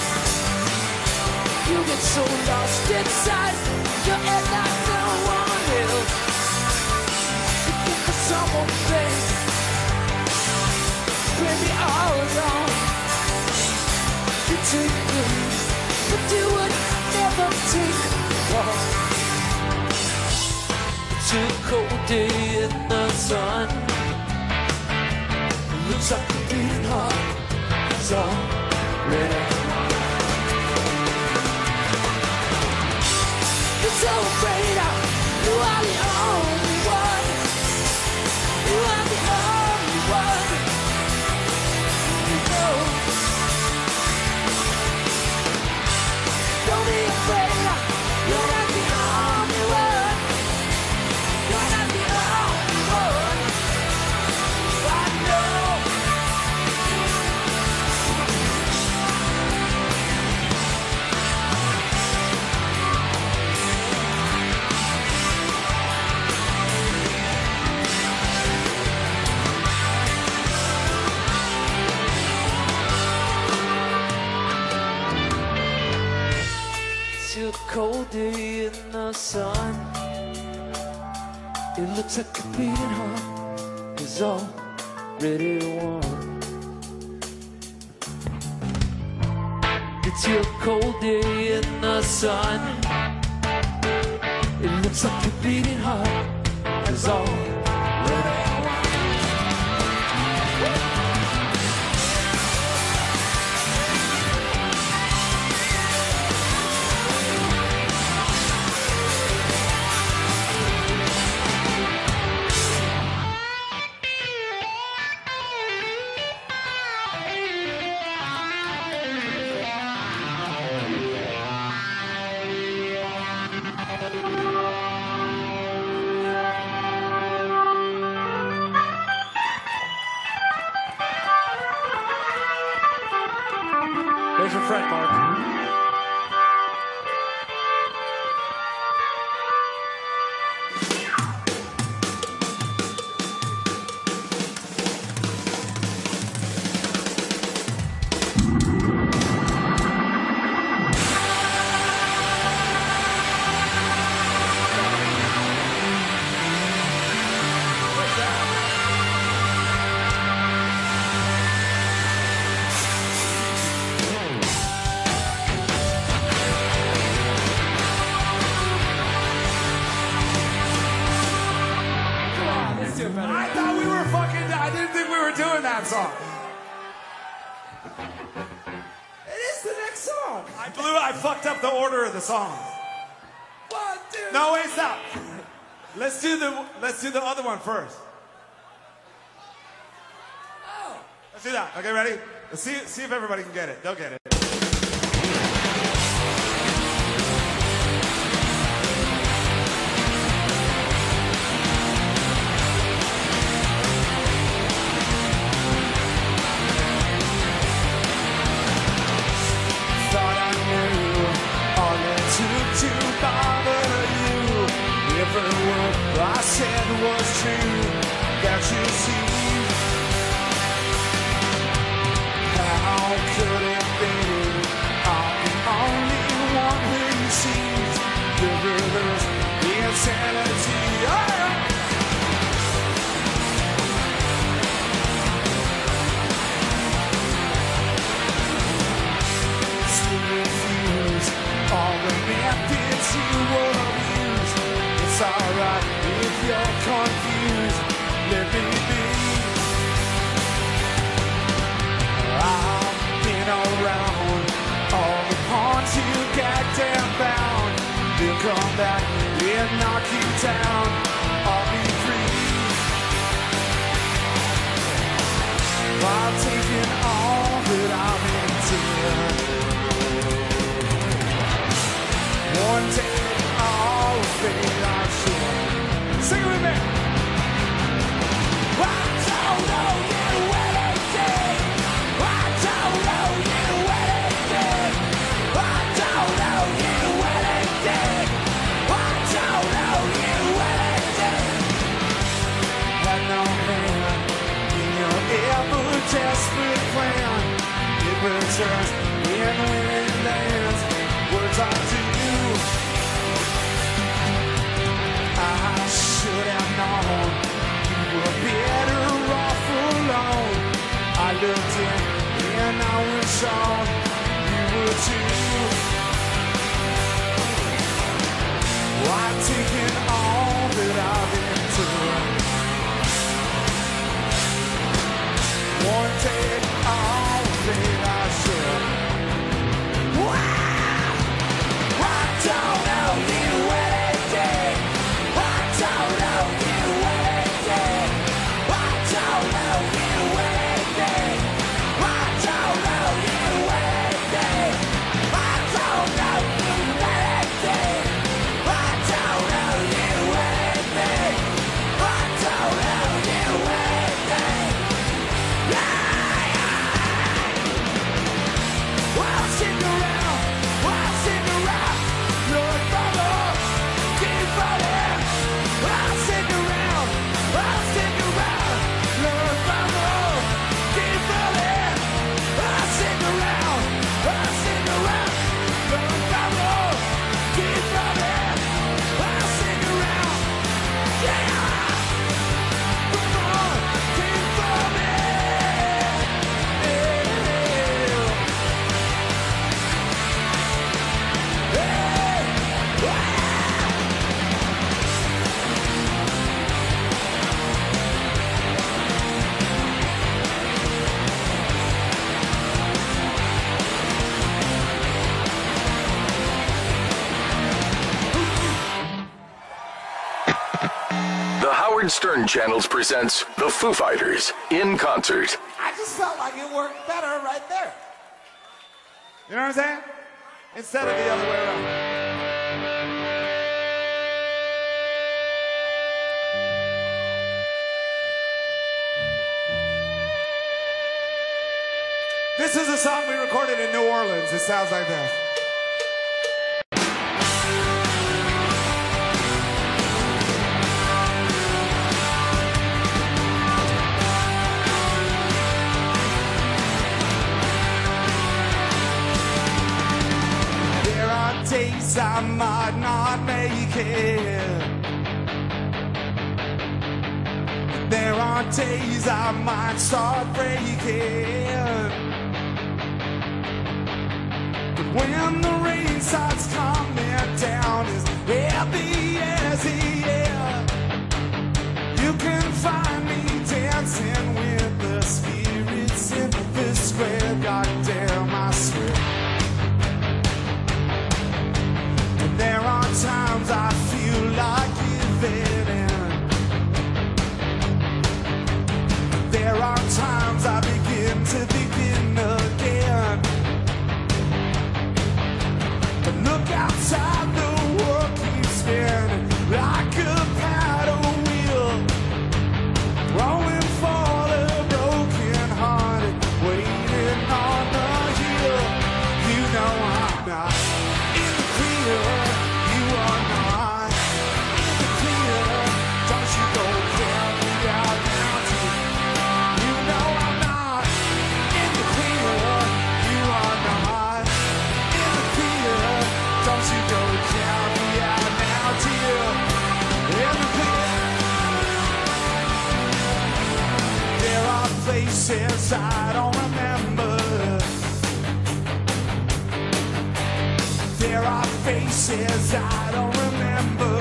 You get so lost inside your head like no one else. Someone think, bring me all along. You take me, but you would never take one. It's a cold day in the sun. It looks like the beating heart is already won. You're so afraid of you are the only one. You are the only one. You know. Don't be afraid. You're not the only one. You're not the only one. I know. cold day in the sun. It looks like a beating heart is already won. It's your cold day in the sun. It looks like your beating heart is already won. There's your fret mark. I thought we were fucking. I didn't think we were doing that song. It is the next song. I blew. I fucked up the order of the songs. One, two. No, wait, stop. Let's do the. Let's do the other one first. Oh. Let's do that. Okay, ready? Let's see. See if everybody can get it. They'll get it. To bother you, every word I said was true. That you see, how could it be? I'm the only one who sees the rivers, the insanity. Oh! Still refuse all the methods you will use. It's alright if you're confused. Let me be. I've been around all the pawns you gagged and bound. They'll come back and knock you down. I'll be free by taking all that I've endured. One day, all fade I should. Sing it with me. I don't know you anything. I don't know you anything. I don't know you anything. I don't know you anything. Had no man in your ever desperate plan. It returns in when it lands. Words I do. I should have known you were better off alone. I looked in and I was shown you were too. I've taken all that I've endured. One day, all that I should. Wow! I don't know you anything. I don't know you anything. I don't know you anything. I don't know you anything. I don't know you anything. I don't know you anything. I don't know you anything. Yeah, yeah. Howard Stern Channels presents the Foo Fighters in concert. I just felt like it worked better right there. You know what I'm saying? Instead of the other way around. This is a song we recorded in New Orleans. It sounds like that. There are days I might not make it. There are days I might start breaking. When the rain starts coming down as heavy as the air, you can find me dancing with the spirits in the square. Goddamn, I swear. And there are times I feel like giving in. There are times I begin to begin again. Look outside, the world keeps spinning like a paddle wheel, rolling for the broken hearted, waiting on the hill. You know I'm not in the clear, you are not in the clear. Don't you go tell me out now, too. You know I'm not in the clear, you are not. Don't you go tell me out now, dear. Everything. There are places I don't remember. There are faces I don't remember.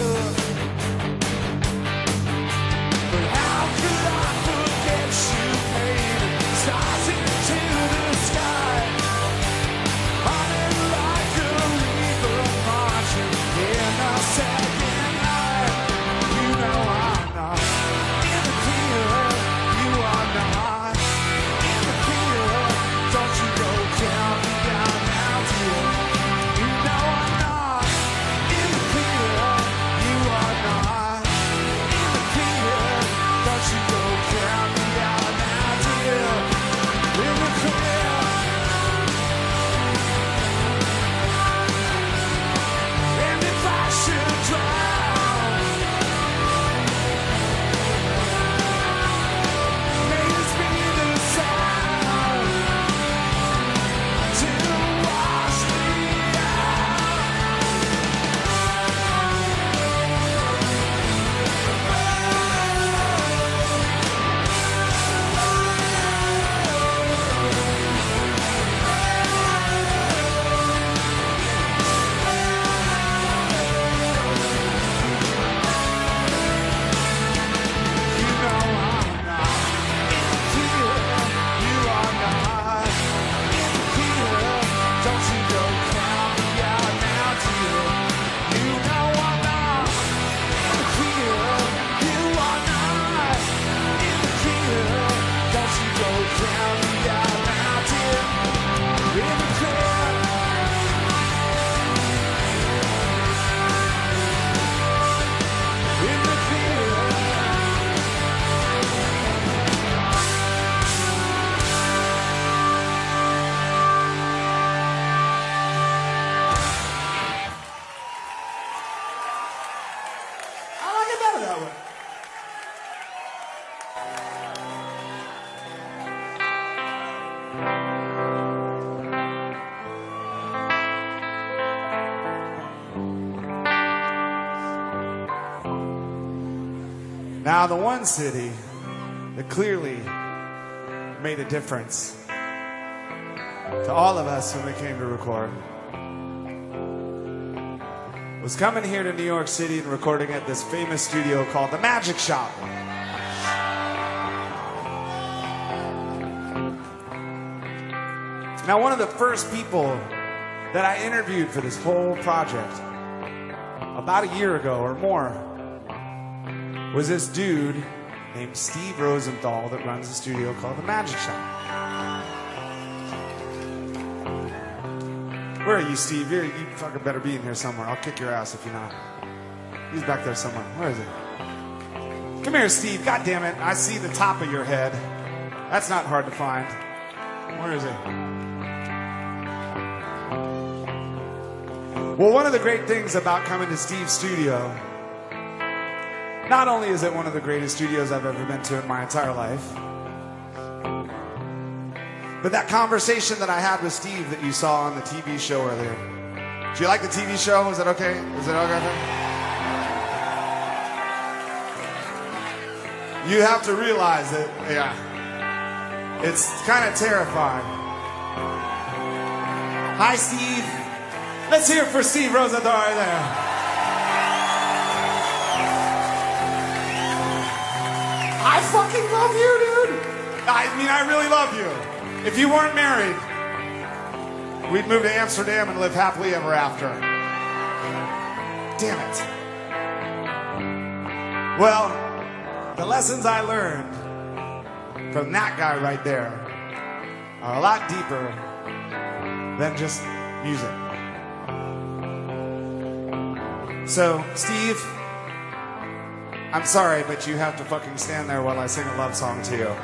But how could I forget you, baby? Stars into the sky. Running like a reaper marching in a second night. You know I'm not in the clear. You are not in the clear. Don't you go tell me out now, dear. You know I'm not in the clear. You are not in the clear. Don't you go tell me out now, dear. In the clear. And if I should drown, may this be the sound to wash me Now, the one city that clearly made a difference to all of us when we came to record was coming here to New York City and recording at this famous studio called The Magic Shop. Now, one of the first people that I interviewed for this whole project about a year ago or more was this dude named Steve Rosenthal that runs a studio called The Magic Shop. Where are you, Steve? You're, you fucking better be in here somewhere. I'll kick your ass if you're not. He's back there somewhere. Where is he? Come here, Steve. God damn it. I see the top of your head. That's not hard to find. Where is he? Well, one of the great things about coming to Steve's studio, not only is it one of the greatest studios I've ever been to in my entire life, but that conversation that I had with Steve that you saw on the T V show earlier. Do you like the T V show? Is that okay? Is it okay? You have to realize that, yeah, it's kind of terrifying. Hi, Steve. Let's hear it for Steve Rosenthal right there. I fucking love you, dude. I mean, I really love you. If you weren't married, we'd move to Amsterdam and live happily ever after. Damn it. Well, the lessons I learned from that guy right there are a lot deeper than just music. So, Steve, I'm sorry, but you have to fucking stand there while I sing a love song to you.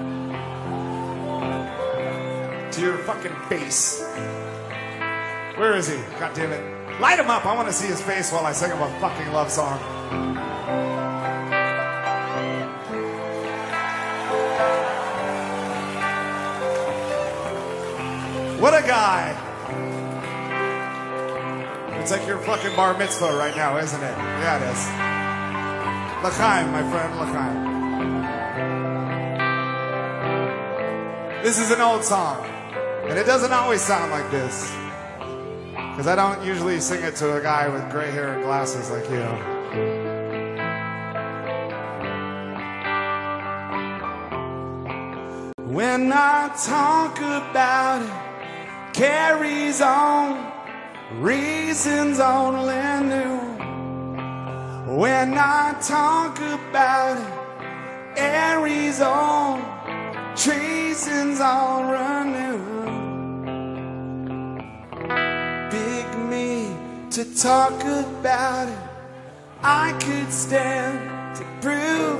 To your fucking face. Where is he? God damn it. Light him up. I want to see his face while I sing him a fucking love song. What a guy. It's like your fucking bar mitzvah right now, isn't it? Yeah, it is. L'chaim, my friend, l'chaim. This is an old song. And it doesn't always sound like this. Because I don't usually sing it to a guy with gray hair and glasses like you. When I talk about it, carries on, reasons only new. When I talk about it, Aries on, treason's all renewed. Big me to talk about it, I could stand to prove.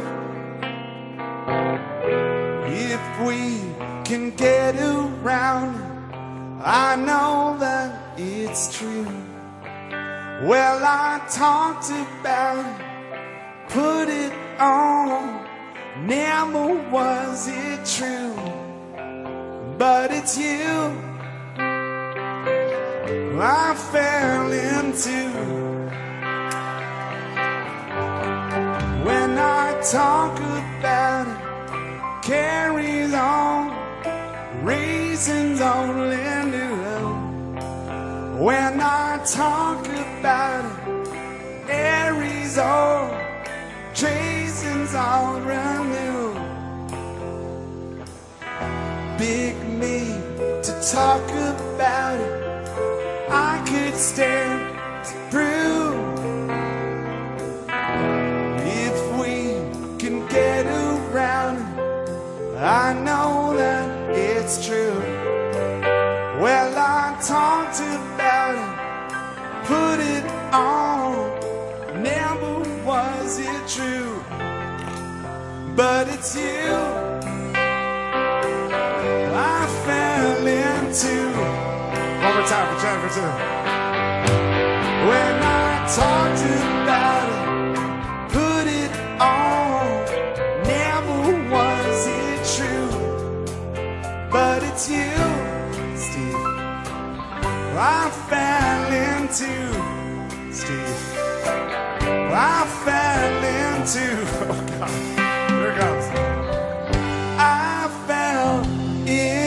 If we can get around, I know that it's true. Well, I talked about it, put it on, never was it true. But it's you I fell into. When I talk about it, carries on, reasons only new. When I talk about it, Aries on, reasons all renew. Big me to talk about it, I could stand to prove. If we can get around it, I know that it's true. Well, I talked about it, put it on, never was it true. But it's you I fell into. One more time for Jennifer too. When I talked about it, put it on, never was it true. But it's you, Steve, I fell into. Steve, I fell into. Oh God, here it goes. I fell in.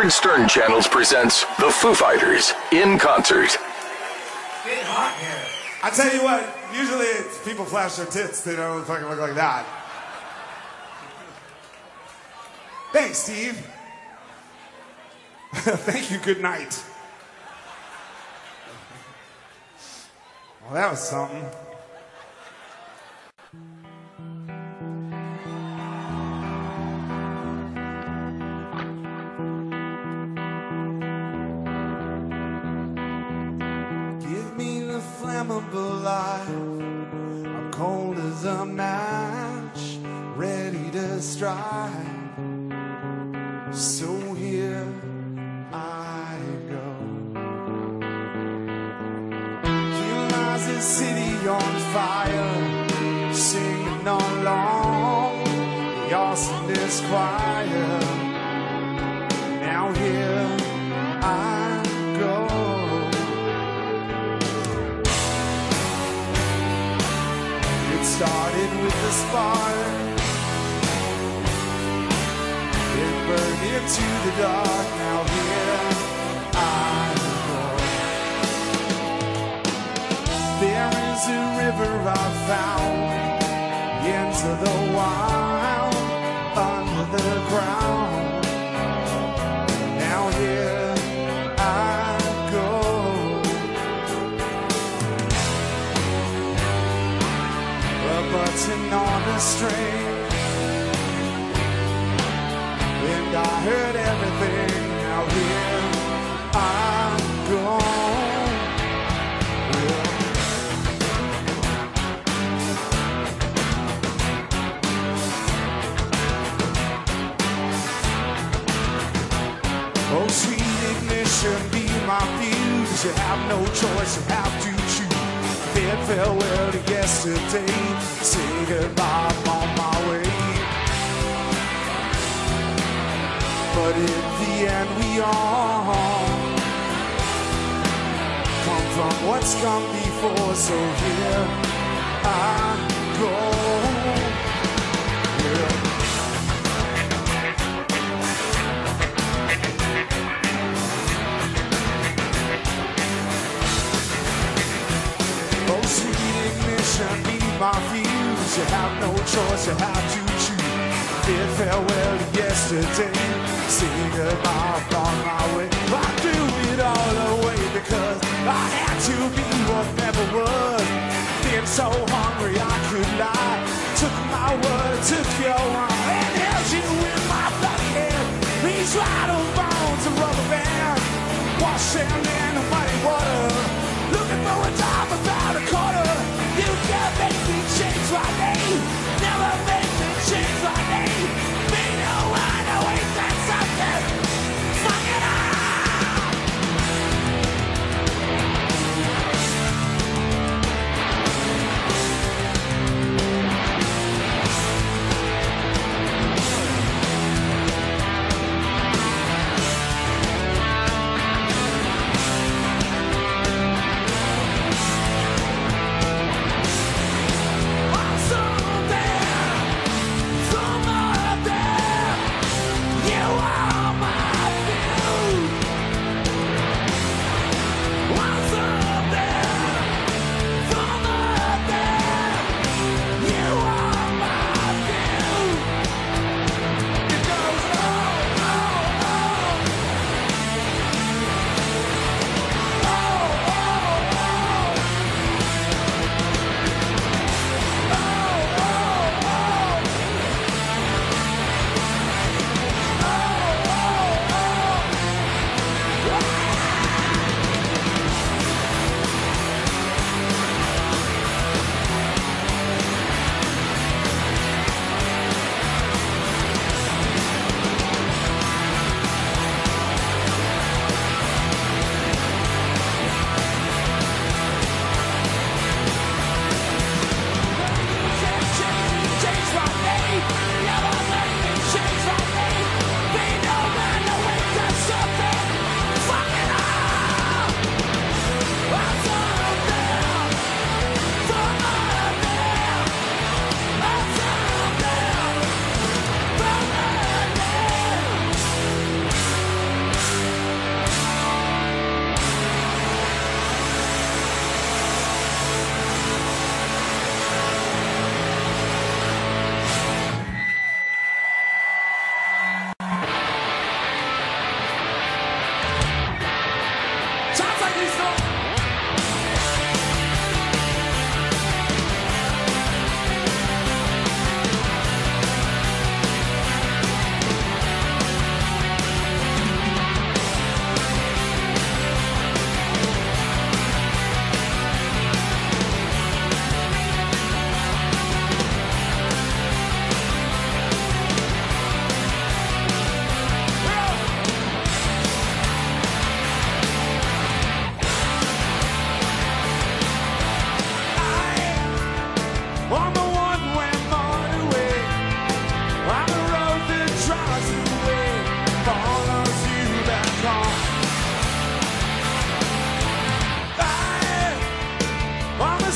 Howard Stern Channels presents the Foo Fighters in concert. Getting hot here. I tell you what, usually it's people flash their tits, they don't fucking look like that. Thanks, Steve. Thank you, good night. Well, that was something. Give me the flammable life. I'm cold as a match, ready to strike. So here I go. Here lies the city on fire, singing along the awesomeness choir. Now here I go. It started with a spark. It burned into the dark. Now here I go. There is a river I found into the wild, under the ground. Now here I go. A button on a string, and I heard everything. Now here I go. Yeah. Oh, sweet ignition, be my fuse. You have no choice, you have to choose. Bid farewell to yesterday. Say goodbye, I'm on my way. But in the end we all come from what's come before. So here I go. Yeah. Oh, sweet ignition, be my fuse. You have no choice, you have to choose. Bid farewell to yesterday. Say goodbye, I'm on my way. I threw it all away because I had to be what never was. Been so hungry I could lie. Took my word, took your arm, and held you in my bloody hand. These rattle bones of rubber band, wash them in the muddy water. Looking for a dime about a quarter. You can't make me change my name. Never make me change my name. Me no one, no ain't that something. Fuck it up.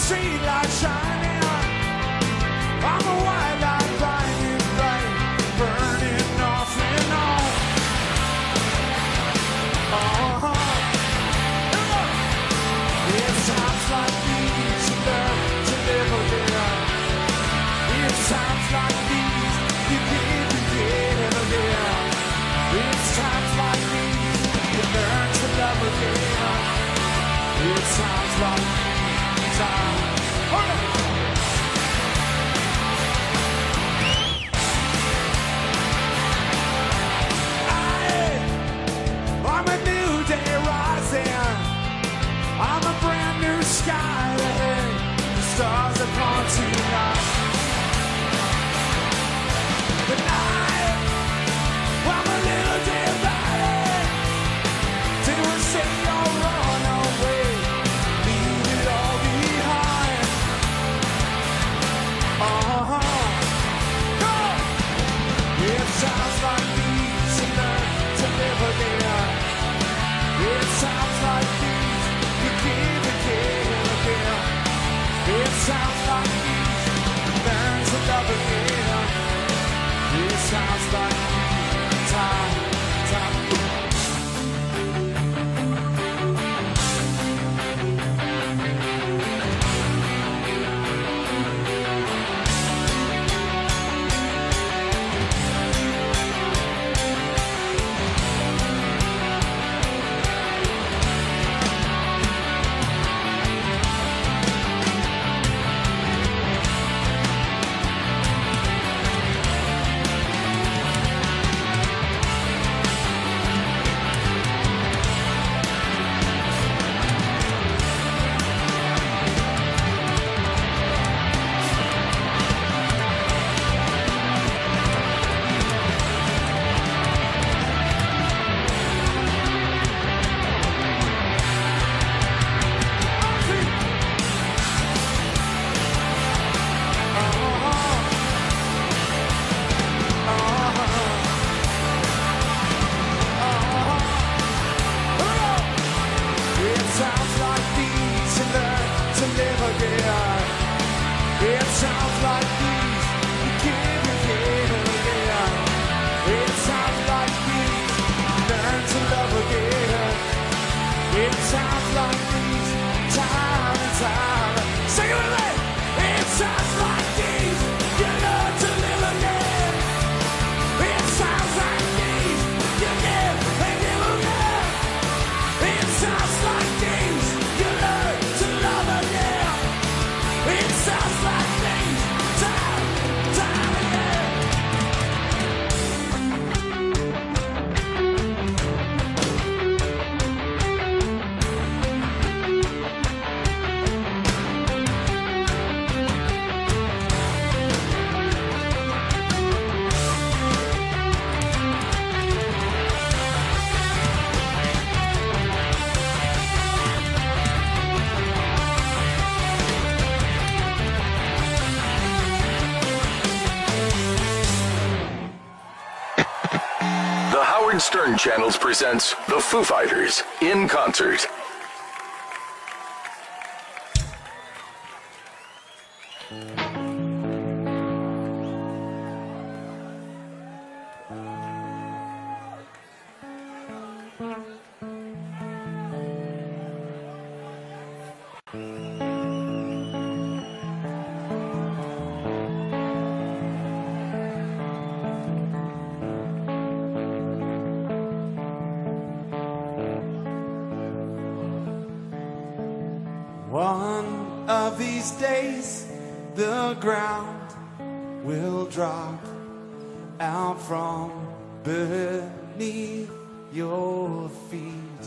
street light shining. I'm a white light blinding light, burning off and on. Uh-huh. It's times like these you learn to live again. It's times like these you give again and again. It's times like these you learn to love again. It's times like these time. I'm a new day rising. I'm a brand new sky ahead. The stars upon tonight. But I, I'm a little divided. Did we say or run away? Leave it all behind. Uh-huh. Go! It sounds like these you learn to live again. It sounds like these you give again and again. It sounds like these you learn to love again. It sounds like these time, time. Stern Channels presents the Foo Fighters in concert. One of these days, the ground will drop out from beneath your feet.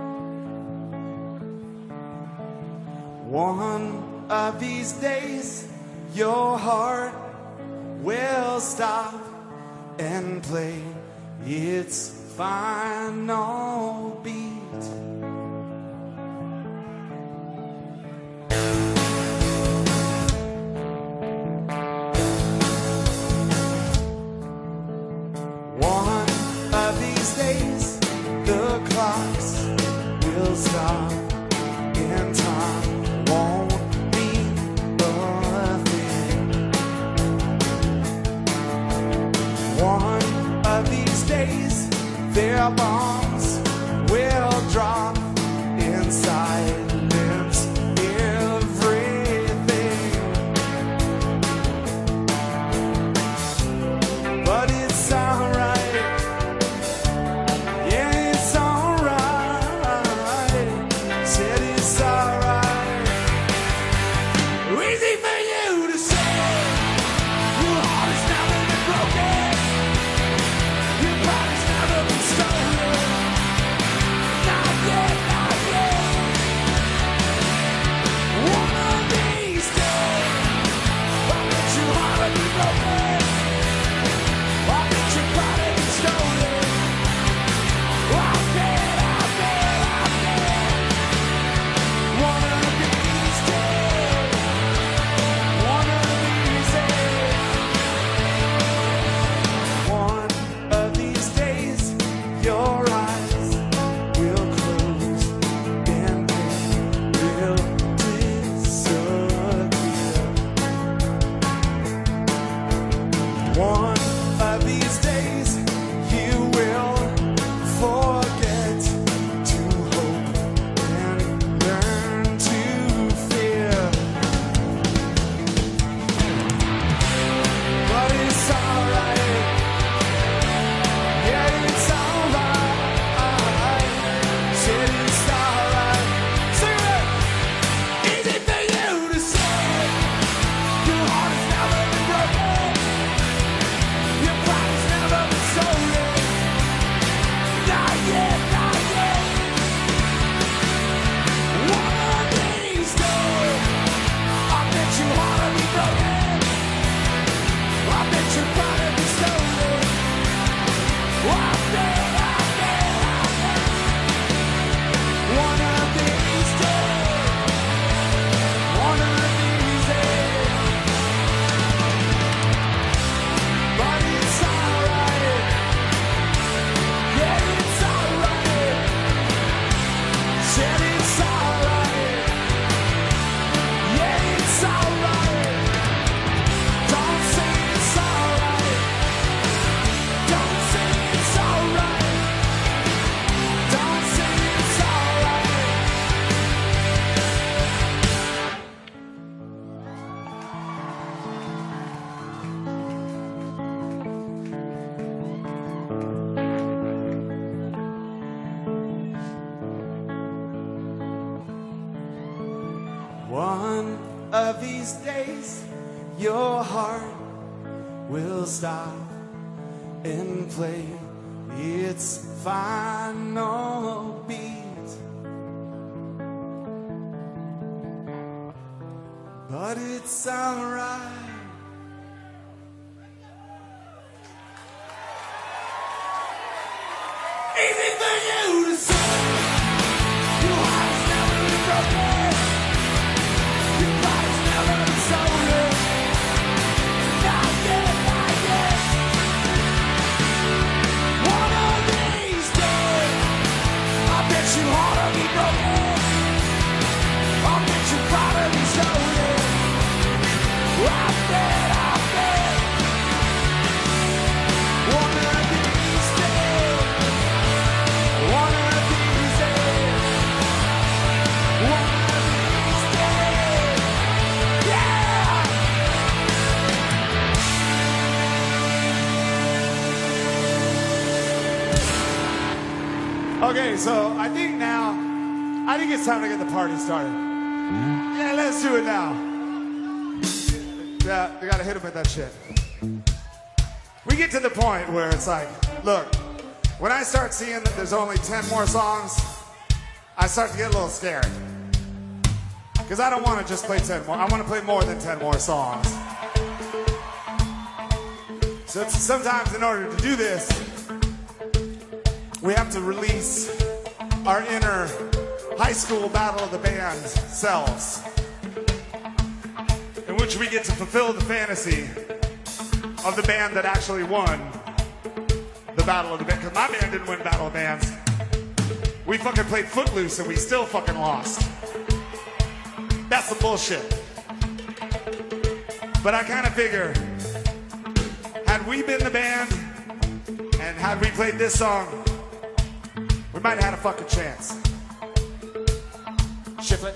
One of these days, your heart will stop and play its final beat. Clocks will stop and time won't be their bombs will drop in silence. Everything, but it's alright. Yeah, it's alright. Said it's alright. Easy for you to say. Your heart has never been broken. Your body's never been stolen. Not yet, not yet. One of these days, I bet your heart will be broken. I bet your body be stolen. I bet, I bet, I bet. One of these days. One of these days. One of these days, your eyes will close and they will disappear. One of these days, you will forget to hope and learn to fear. But it's alright. Yeah, it's alright. Said it's alright. Sing it! Easy for you to say. Your heart has never been broken. Your body's never been stolen. Not yet, not yet. One of these days, I bet your heart will be broken. I bet your body be stolen. I bet, I bet, I bet. One of these days. One of these days. But it's alright. Yeah, it's alright. Said it's alright. Yeah, it's alright. Don't say it's alright. Don't say it's alright. Don't say it's alright. One of these days, your heart will stop and play its final beat. But it's alright. Easy for you to say. Your heart's never been broken. Your body's never been stolen. Not yet, not yet. One of these days, I bet your heart will be broken. I bet your body will be stolen. I bet, I bet. One of these days. One of these days. One of these days. Yeah! Okay, so I think now, I think it's time to get the party started. Yeah, let's do it now. Yeah, we gotta hit him with that shit. We get to the point where it's like, look, when I start seeing that there's only ten more songs, I start to get a little scared. Because I don't want to just play ten more. I want to play more than ten more songs. So it's, sometimes in order to do this, we have to release our inner high school battle of the bands selves, in which we get to fulfill the fantasy of the band that actually won the Battle of the Bands. Because my band didn't win Battle of Bands. We fucking played Footloose and we still fucking lost. That's some bullshit. But I kind of figure, had we been the band and had we played this song, might have had a fucking chance. Shiflett.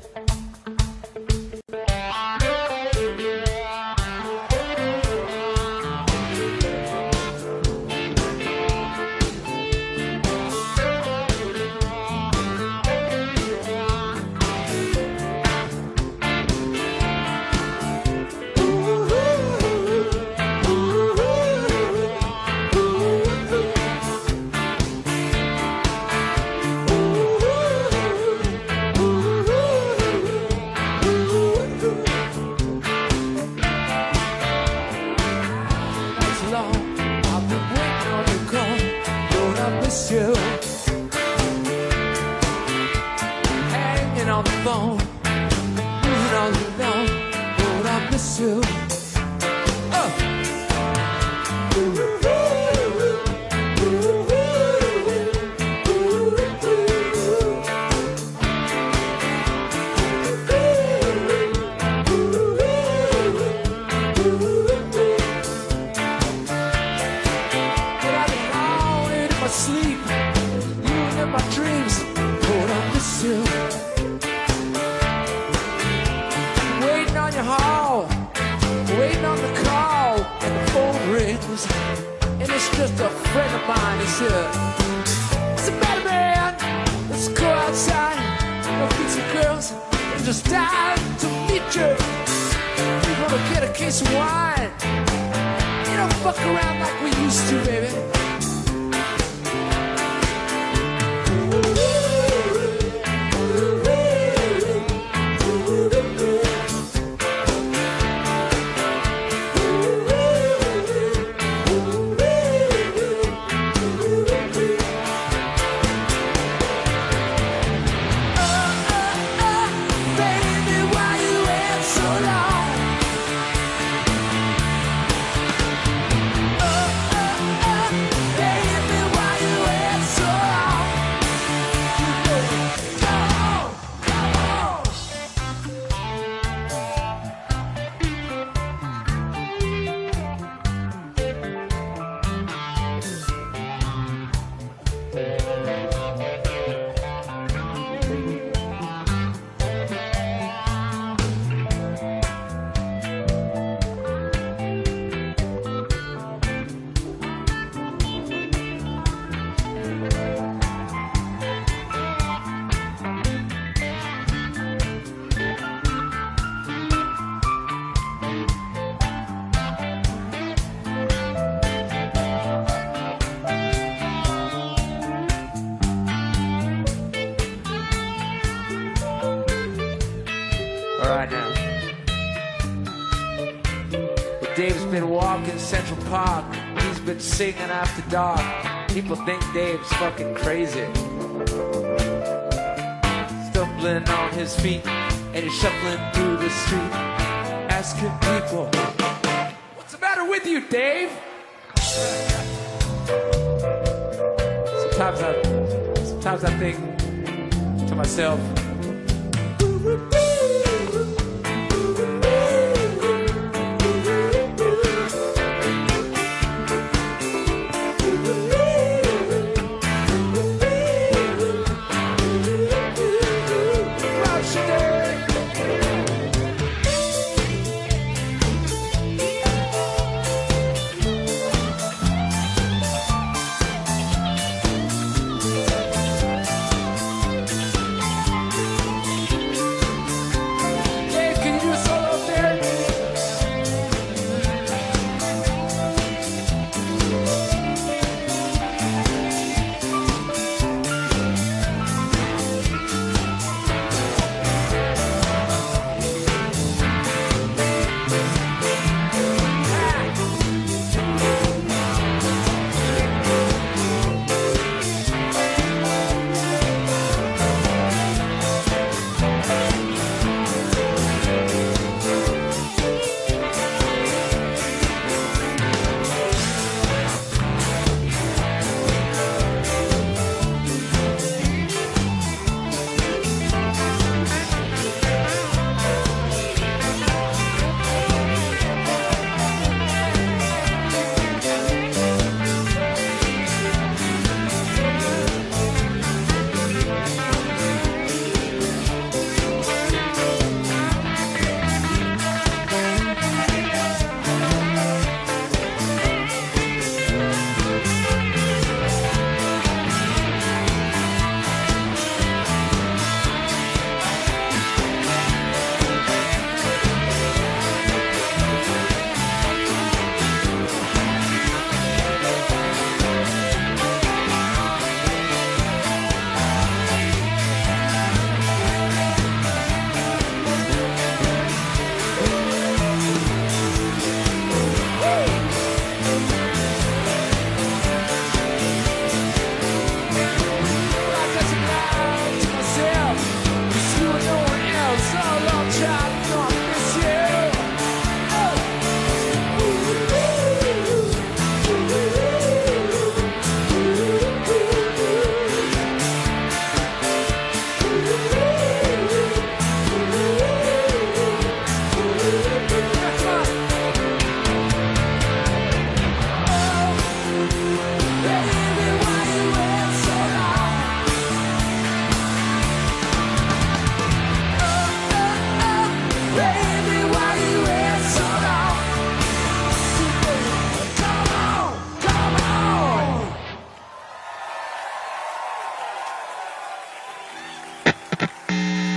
Central Park, he's been singing after dark. People think Dave's fucking crazy. Stumbling on his feet, and he's shuffling through the street, asking people, "What's the matter with you, Dave?" Sometimes I, sometimes I think to myself,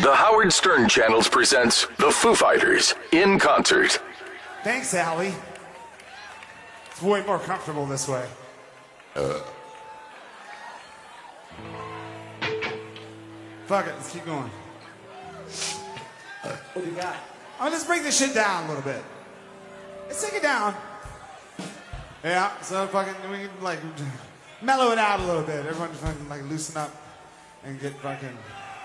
The Howard Stern Channels presents the Foo Fighters in concert. Thanks, Allie. It's way more comfortable this way. Uh. Fuck it, let's keep going. What do you got? Oh, let's bring this shit down a little bit. Let's take it down. Yeah, so fucking, we can like mellow it out a little bit. Everyone fucking like loosen up and get fucking.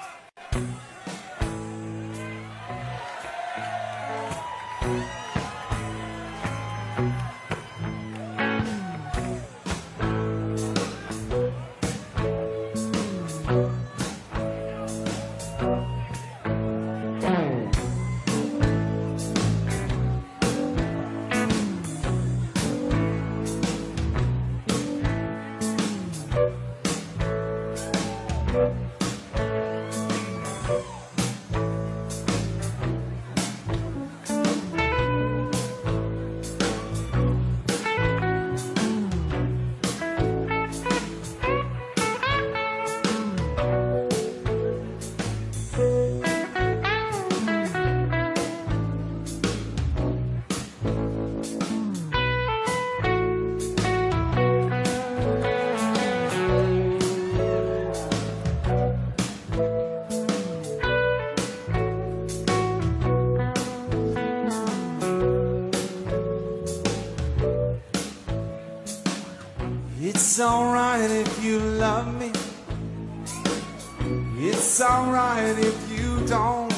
It's alright if you love me. It's alright if you don't.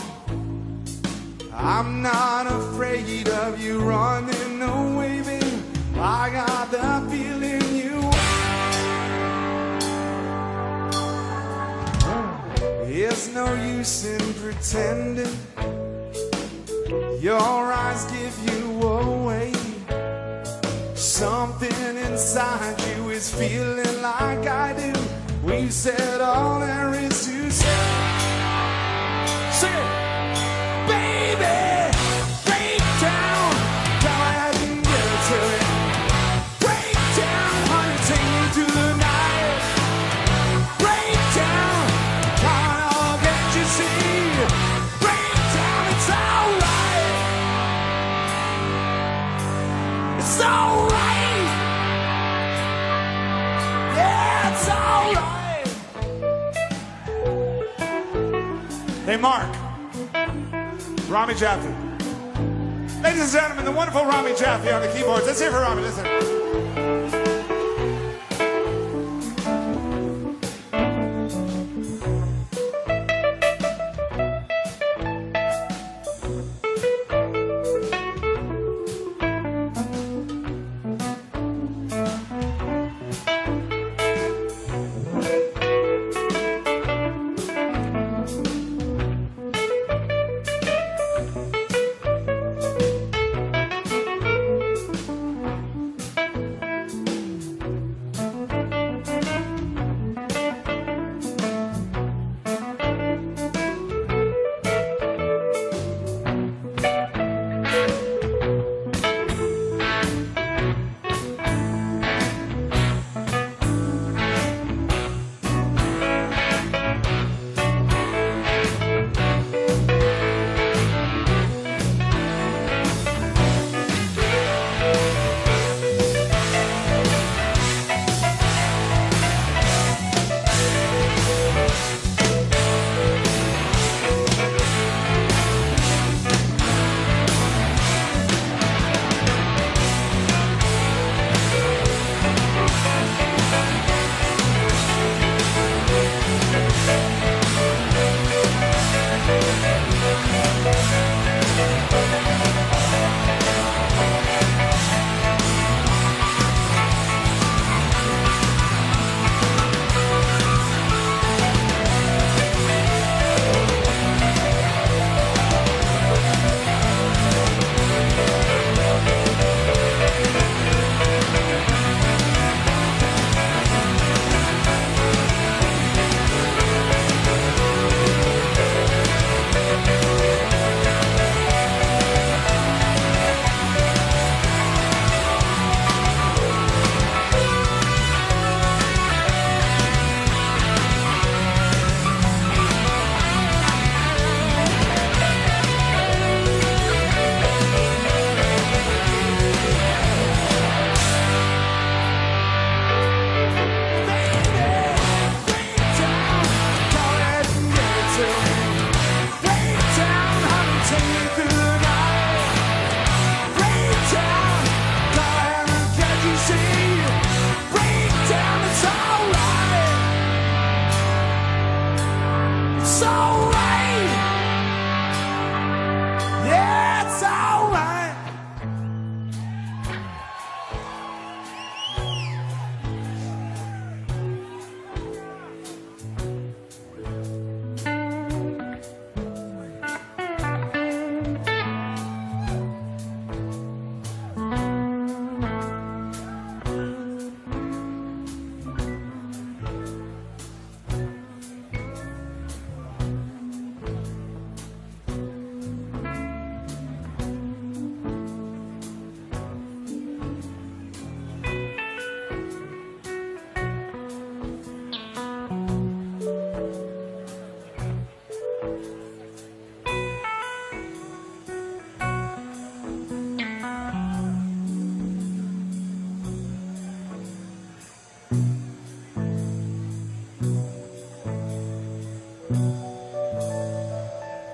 I'm not afraid of you running away, baby. I got the feeling you. There's no use in pretending. Your eyes give you away. Something inside you is feeling like I do. We've said all there is to say. Sing it, baby. Break down, go ahead and get it to it. Break down, honey, take me through the night. Break down, come on, can't you see? Break down, it's alright. It's alright. It's alright. Hey, Mark. Rami Jaffe. Ladies and gentlemen, the wonderful Rami Jaffe on the keyboards. Let's hear for Rami. Listen.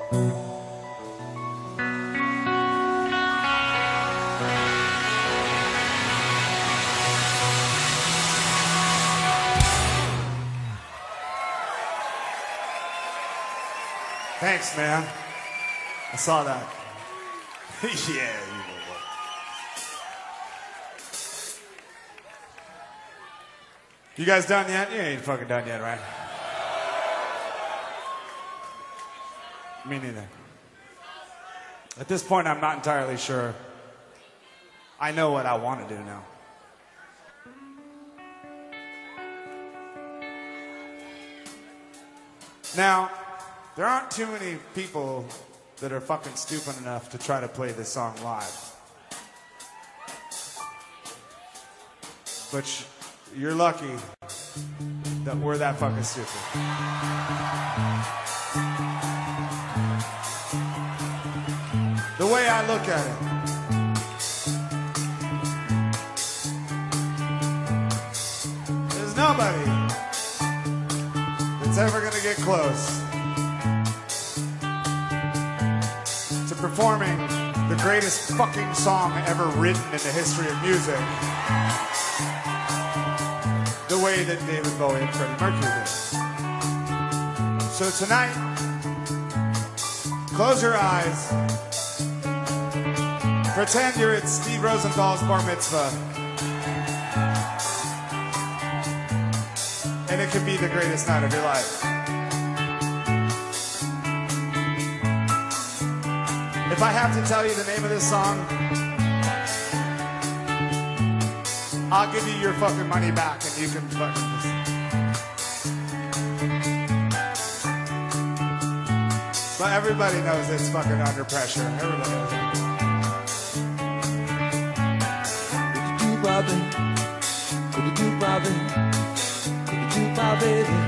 Thanks, man. I saw that. Yeah, you know what. You guys done yet? You ain't fucking done yet, right? Me neither. At this point, I'm not entirely sure. I know what I want to do now. Now, there aren't too many people that are fucking stupid enough to try to play this song live. But sh- you're lucky that we're that fucking stupid. The way I look at it, there's nobody that's ever gonna get close to performing the greatest fucking song ever written in the history of music the way that David Bowie and Freddie Mercury did. So tonight, close your eyes, pretend you're at Steve Rosenthal's bar mitzvah, and it could be the greatest night of your life. If I have to tell you the name of this song, I'll give you your fucking money back and you can fucking just... But everybody knows it's fucking Under Pressure. Everybody knows it. Could you do my baby? Could you do my baby? Could you do my baby?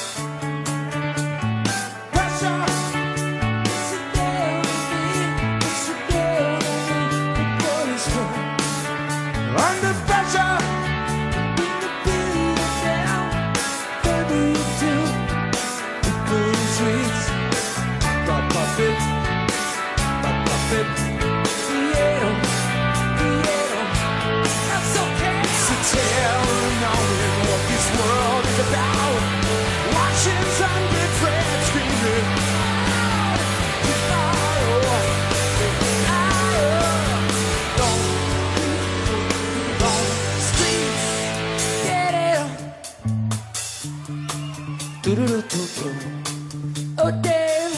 Pressure! Sit down with me. Sit down with me. The boy is strong. Under pressure! Bring the beat down. Baby, you do. The good sweets. Pop, pop it. Pop, pop it. Yeah. That's okay. So tell knowing what this world is about. Watching some good friends screaming. Tomorrow, don't, don't streets get it. Do do do do do. Oh, Dave,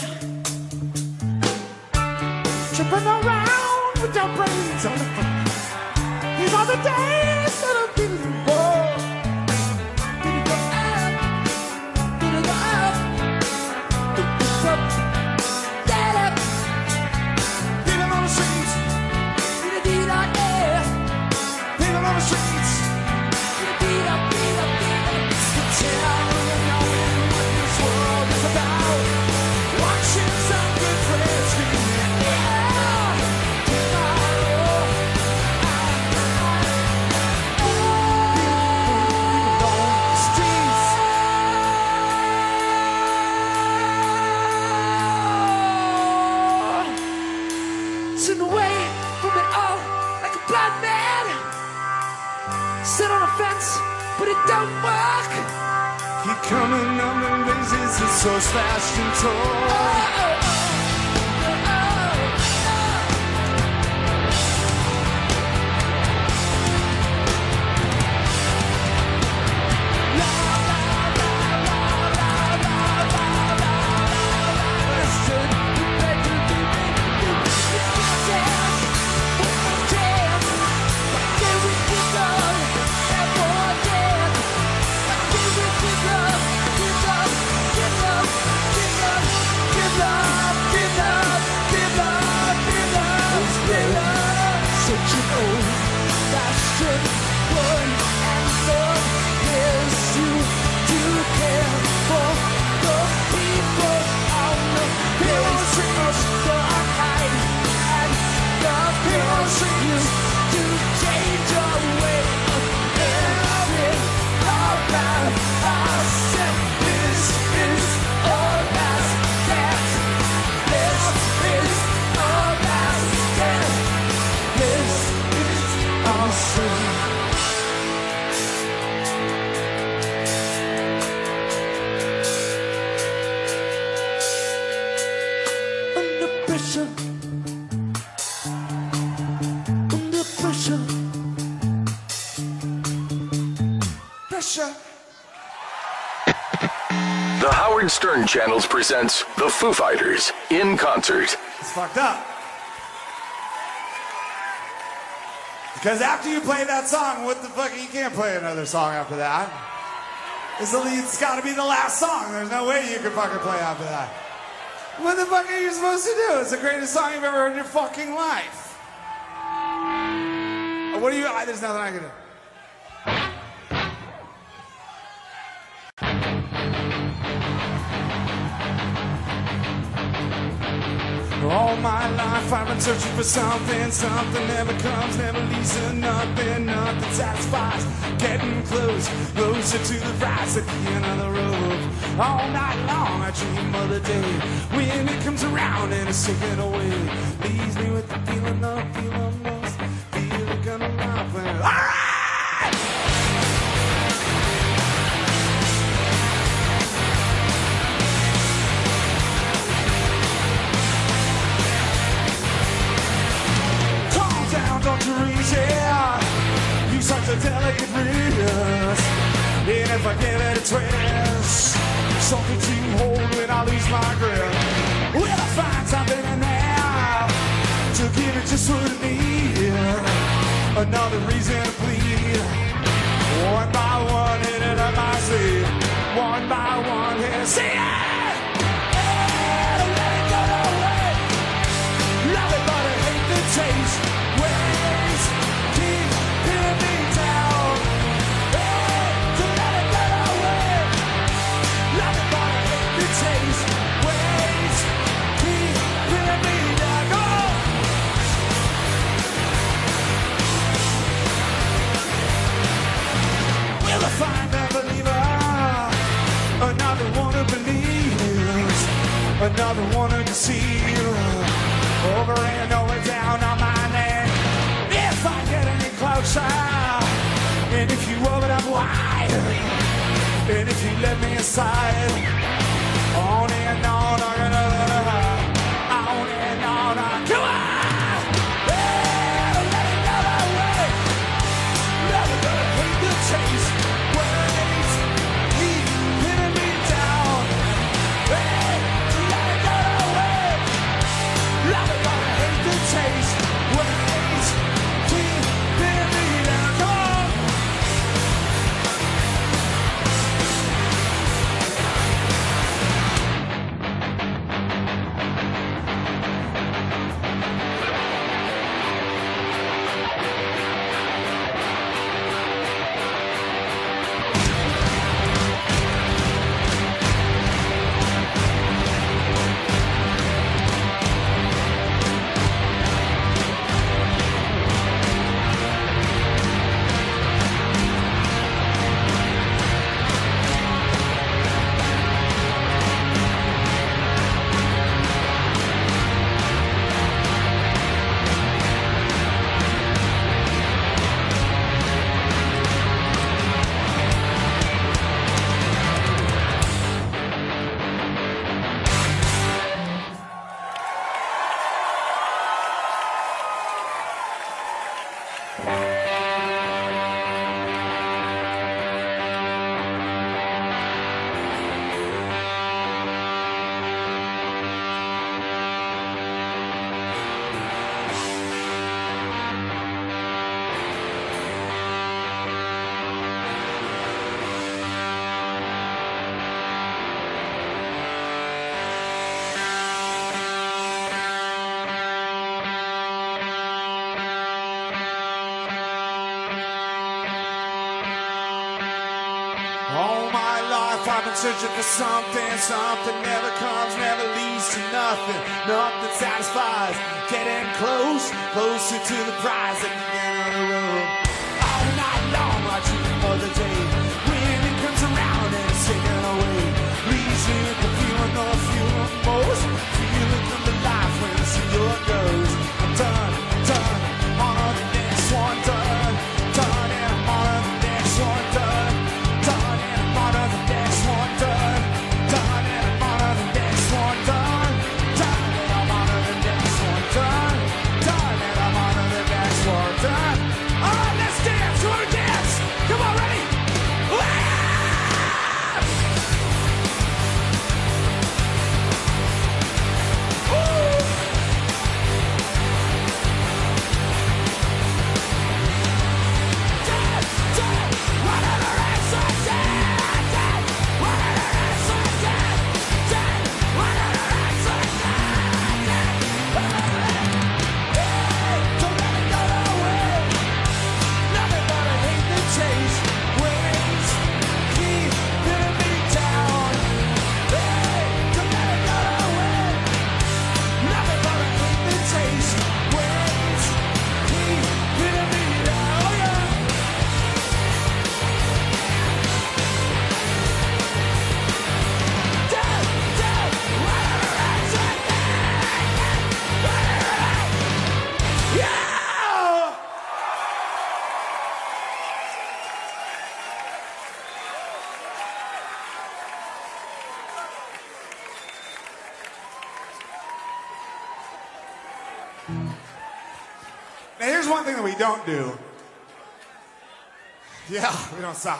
tripping around with your brains on the floor. These are the days that I'm feeling bored. Did it go up? Did it go up? Did it go up? Get up! People on the streets. Did it did out there? People on the streets. Did it did up, did up, did up. So tell me knowing what this world is about. Watching some good friends screaming, yeah, tomorrow. Sitting away from it all like a blind man. Sit on a fence, but it don't work. Keep coming on the bases, it's so slashed and torn. Oh, oh, oh, oh, La, la, la, la, la, la, la, la, la. Listen, you better do me, do me, do me, dance. One more dance. Why can't we keep going? And more dance. Why can't we keep going? Give up, give up, give up, give up. pressure, under pressure, Pressure. The Howard Stern Channels presents the Foo Fighters in concert. It's fucked up. Because after you play that song, what the fuck? You can't play another song after that. It's, the, it's got to be the last song. There's no way you can fucking play after that. What the fuck are you supposed to do? It's the greatest song you've ever heard in your fucking life. What do you? I, there's nothing I can do. All my life I've been searching for something, something never comes, never leads to nothing, nothing satisfies. Getting close, closer to the rise at the end of the road. All night long I dream of the day when it comes around and it's taken away. Leaves me with the feeling of feeling lost, feeling gonna laugh when alright! Don't you reach it? You such a delicate wrist. And if I give it a twist, something to hold when I lose my grip. Will I find something in there to give it just what it needs? Another reason to bleed. One by one, hit it up my sleeve. One by one, hit it, see it! Yeah, let it go away. Love it, but I hate the taste. Ways keep pinning me down. Hey, to let it get away. Love it, but I hate the taste. Ways keep pinning me down. Go on. Will I find a believer? Another one who believes. Another one who deceives. Over and over down on my neck. If I get any closer, and if you open up wide, and if you let me inside, on and on, I'm gonna let it high. On and on, I'm come on! Yeah, let it go away. Never gonna hate the taste. Ways keep pinning me down. Hey, let it go away. Love it, but I hate the taste. Ways keep pinning me down. Come on. All my life I've been searching for something, something never comes, never leads to nothing, nothing satisfies. Getting close, closer to the prize at the end of the road. All night long I dream of the day when it comes around and it's taken away. Leaves me with the feeling of feeling most, feeling from the life when the cigarette goes. I'm done, done, on to the next one, done, done, and I'm on to the next one, done. Done and I'm on to the next one, done. Done and I'm on to the next one, done. Done and I'm on to the next Now, here's one thing that we don't do. Yeah, we don't stop.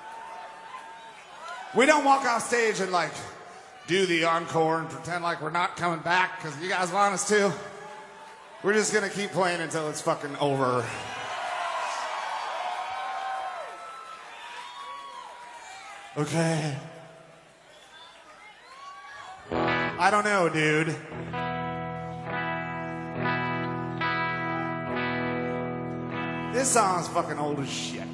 We don't walk off stage and, like, do the encore and pretend like we're not coming back because you guys want us to. We're just gonna keep playing until it's fucking over. Okay. I don't know, dude. This song's fucking old as shit.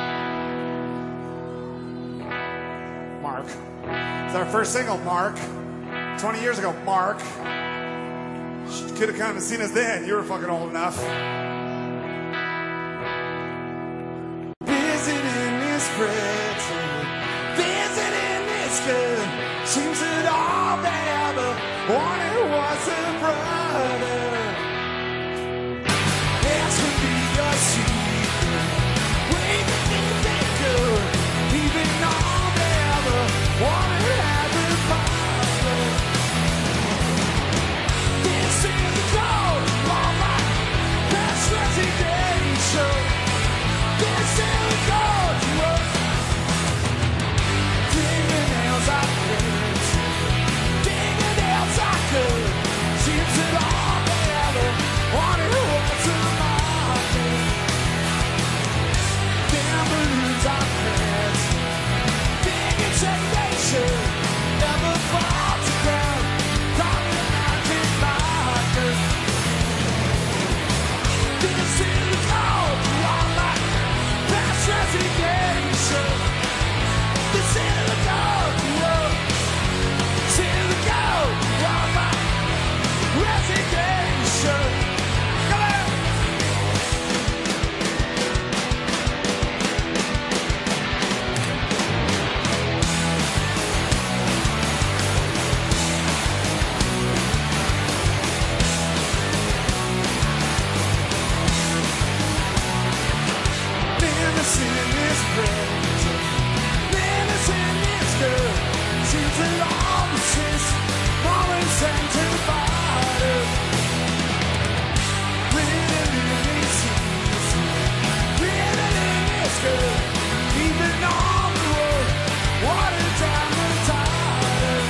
Mark. It's our first single, Mark. twenty years ago, Mark. You could have come and seen us then. You were fucking old enough. Visiting this present, visiting this good. Seems that all they ever wanted was a brother. This could be your secret. We could think they could. Even all they ever wanted had a father. This is the code of my past resignation. This is the code of fingernails I could, fingernails I could. Seems that all they ever wanted was a market. Damn balloons I pressed, integration never fall to ground. Call me magic marker. This is the code to all my past resignation. This is the code to all. This is the code to all my resignation. Come on. Menacing is present, menacing is good. Seems that all the sis, falling center bottom. Living is easy, living is good. Even all the world, water down the tide.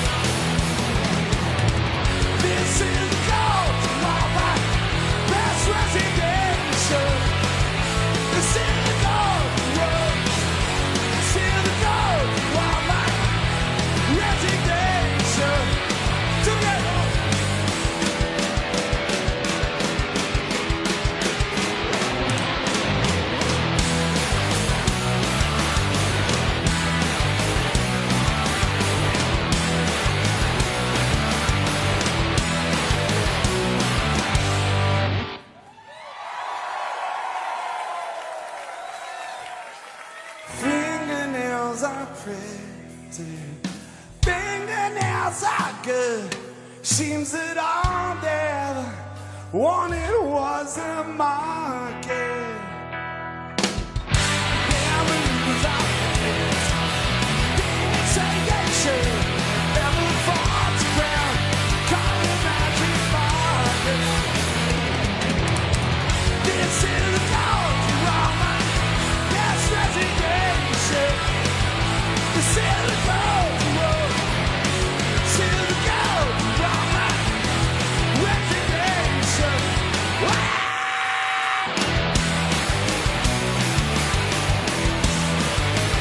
This is the code to all my best resignation. This is the code to work. This is the code to all my resignation. Together. Fingernails are pretty, fingernails are good. Seems that all they ever wanted was a market. Damn balloons are pressed, integration never fall to ground. Call me magic marker. This is the code to all my best resignation. This is the code to all. This is the code to all my resignation. Wow!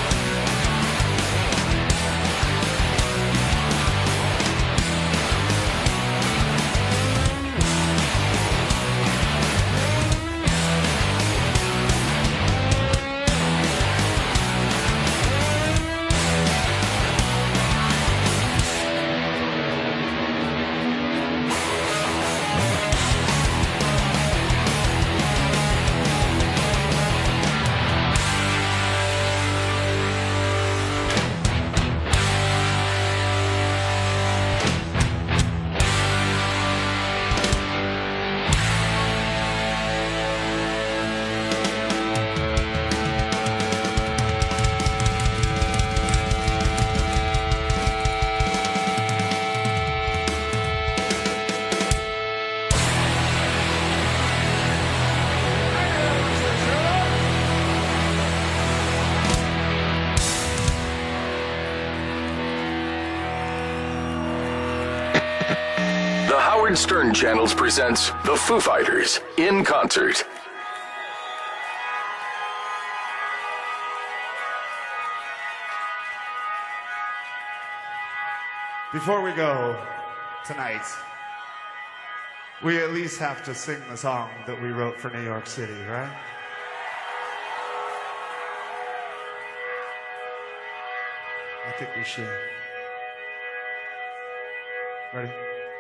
Stern Channels presents the Foo Fighters in concert. Before we go tonight, we at least have to sing the song that we wrote for New York City, right? I think we should. Ready?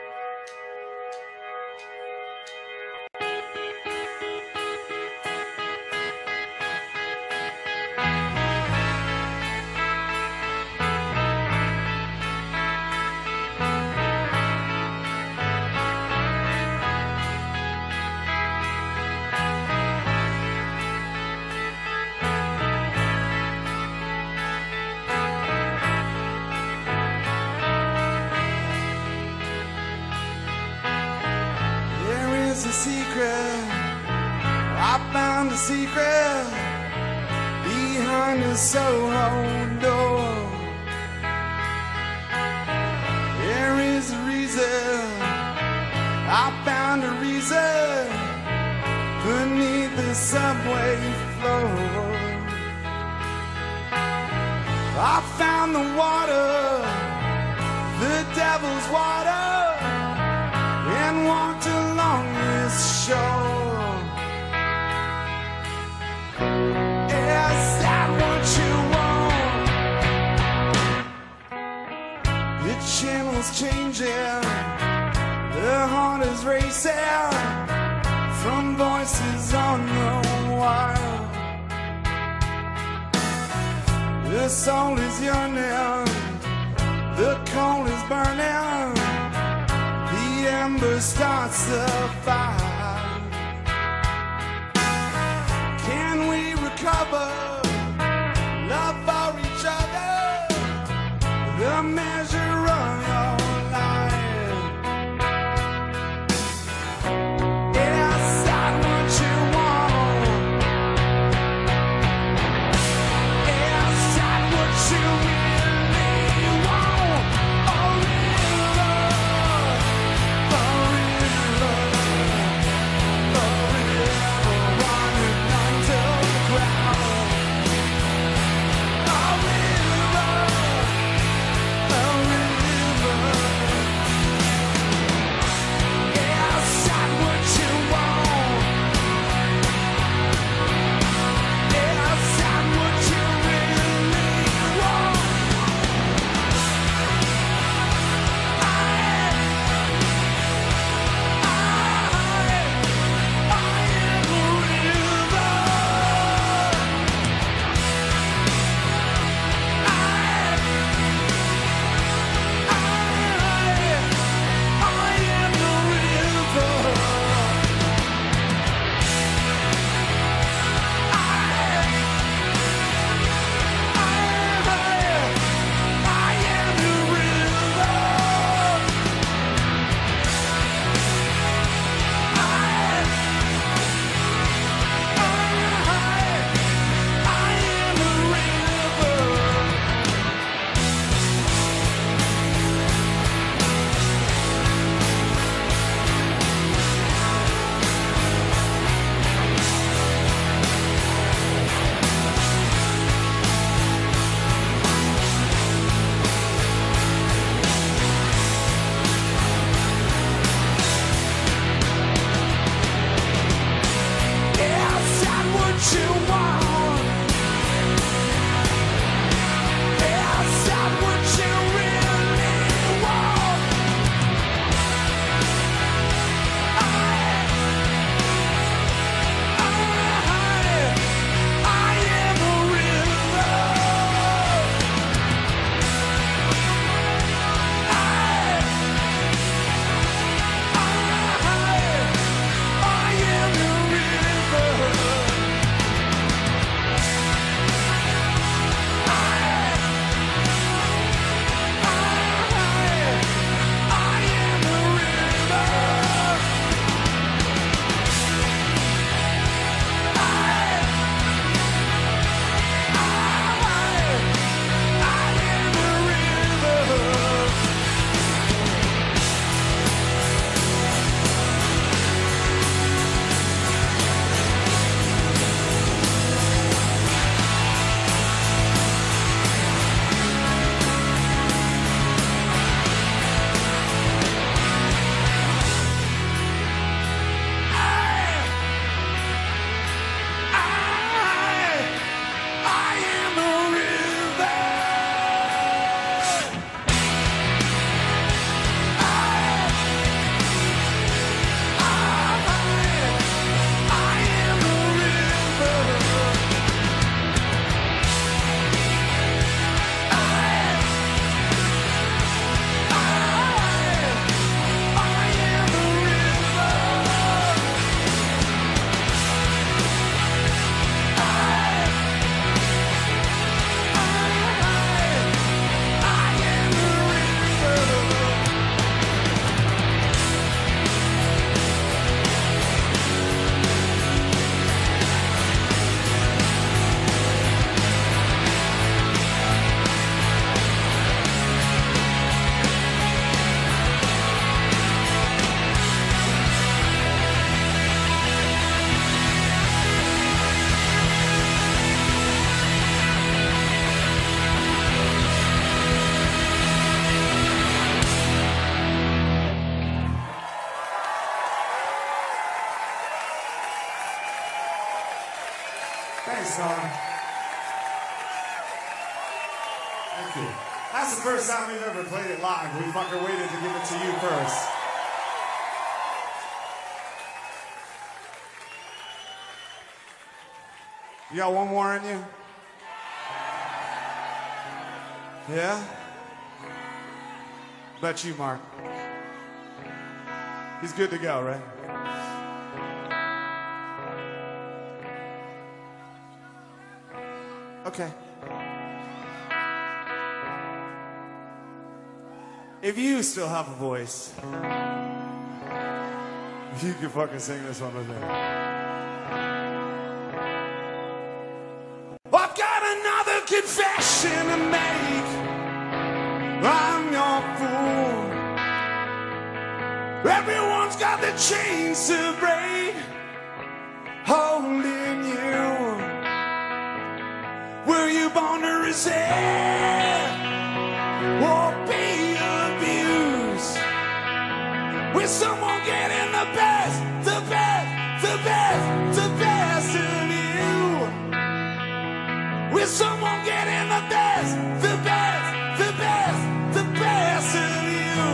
A secret, I found a secret behind the Soho door. There is a reason, I found a reason beneath the subway floor. I found the water, the devil's water, and walked along this shore. Is that what you want? The channel's changing, the heart is racing from voices on the wire. The soul is yearning, the coal is burning, the ember starts the fire. Can we recover love for each other? The measure of your life. Is that what you want? Is that what you really want? Oh, river, oh, river, oh, river running under the ground. Oh, river, oh, river. Is that what you want? Is that what you really want? Is that what you want? Is that what you really want? I, I, I am a river. I, I, I am a river. Thanks, Tom. Thank you. That's the first time we've ever played it live. We fucking waited to give it to you first. You got one more in you? Yeah? Bet you, Mark. He's good to go, right? Okay. If you still have a voice, you can fucking sing this one with me. I've got another confession to make. I'm your fool. Everyone's got the chains to break, holding you. Were you born to resist or be abused? With someone getting the best, the best, the best, the best of you? With someone getting the best, the best, the best, the best of you?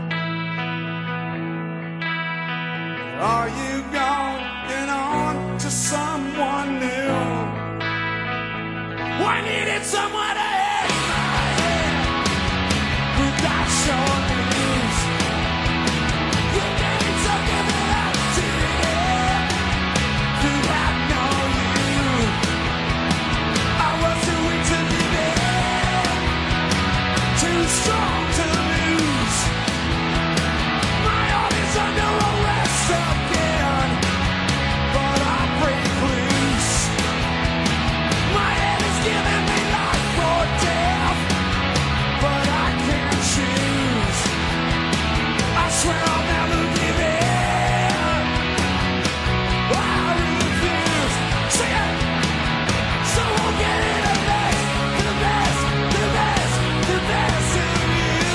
Are you going on to someone new? I needed someone to hit my head who got your news. You gave me something that I did who had no you. I was too weak to give in, too strong to lose. My heart is under arrest again, but I break loose. My head is giving me life or death, but I can't choose. I swear I'll never give in. I refuse. Sing it. So we'll get it the best, the best, the best, the best of you.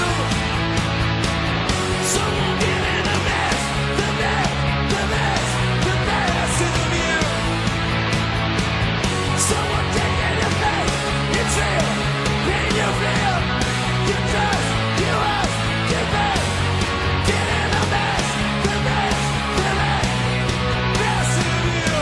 So we'll get it the best, the best, the best, the best of you. Someone taking your face, it's real, pain you feel, you trust, you us, you best, getting the best, the best, the best, best of you.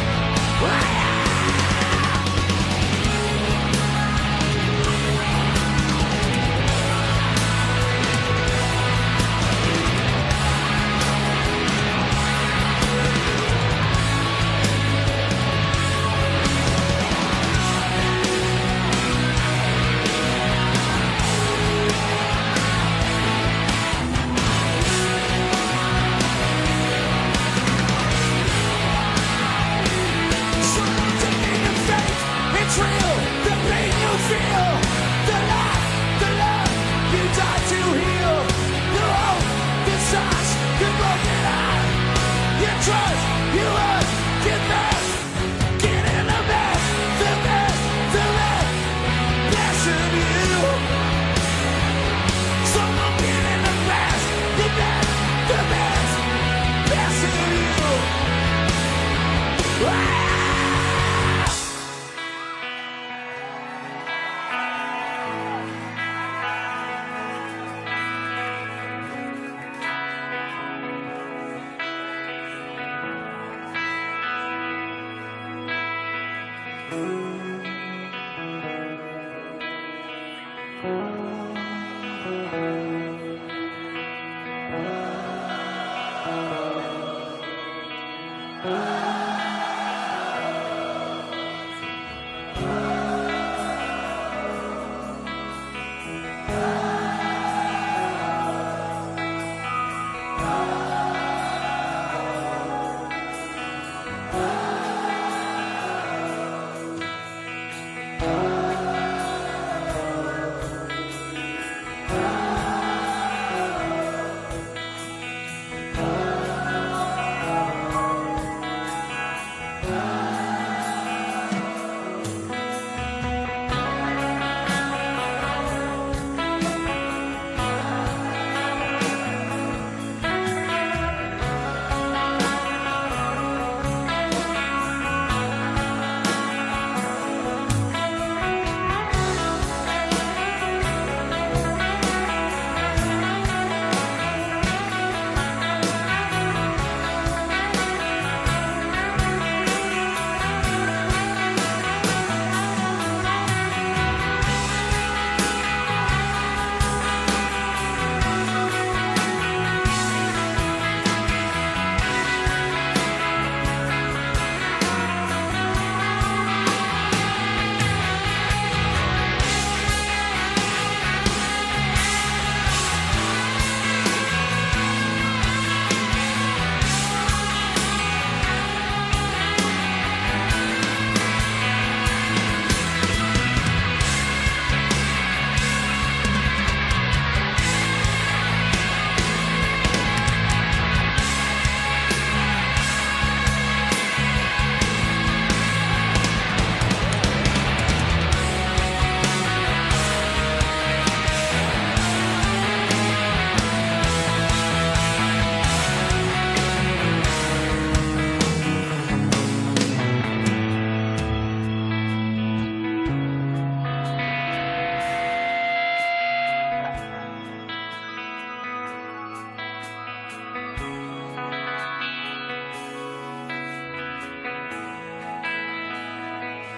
Someone taking your faith, it's real, the pain you feel, the life, the love you died to heal, the hope, the sighs, the broken heart, your trust, you us, get best, getting the best, the best, the best, best of you. Someone getting the best, the best, the best, best of you. Ah!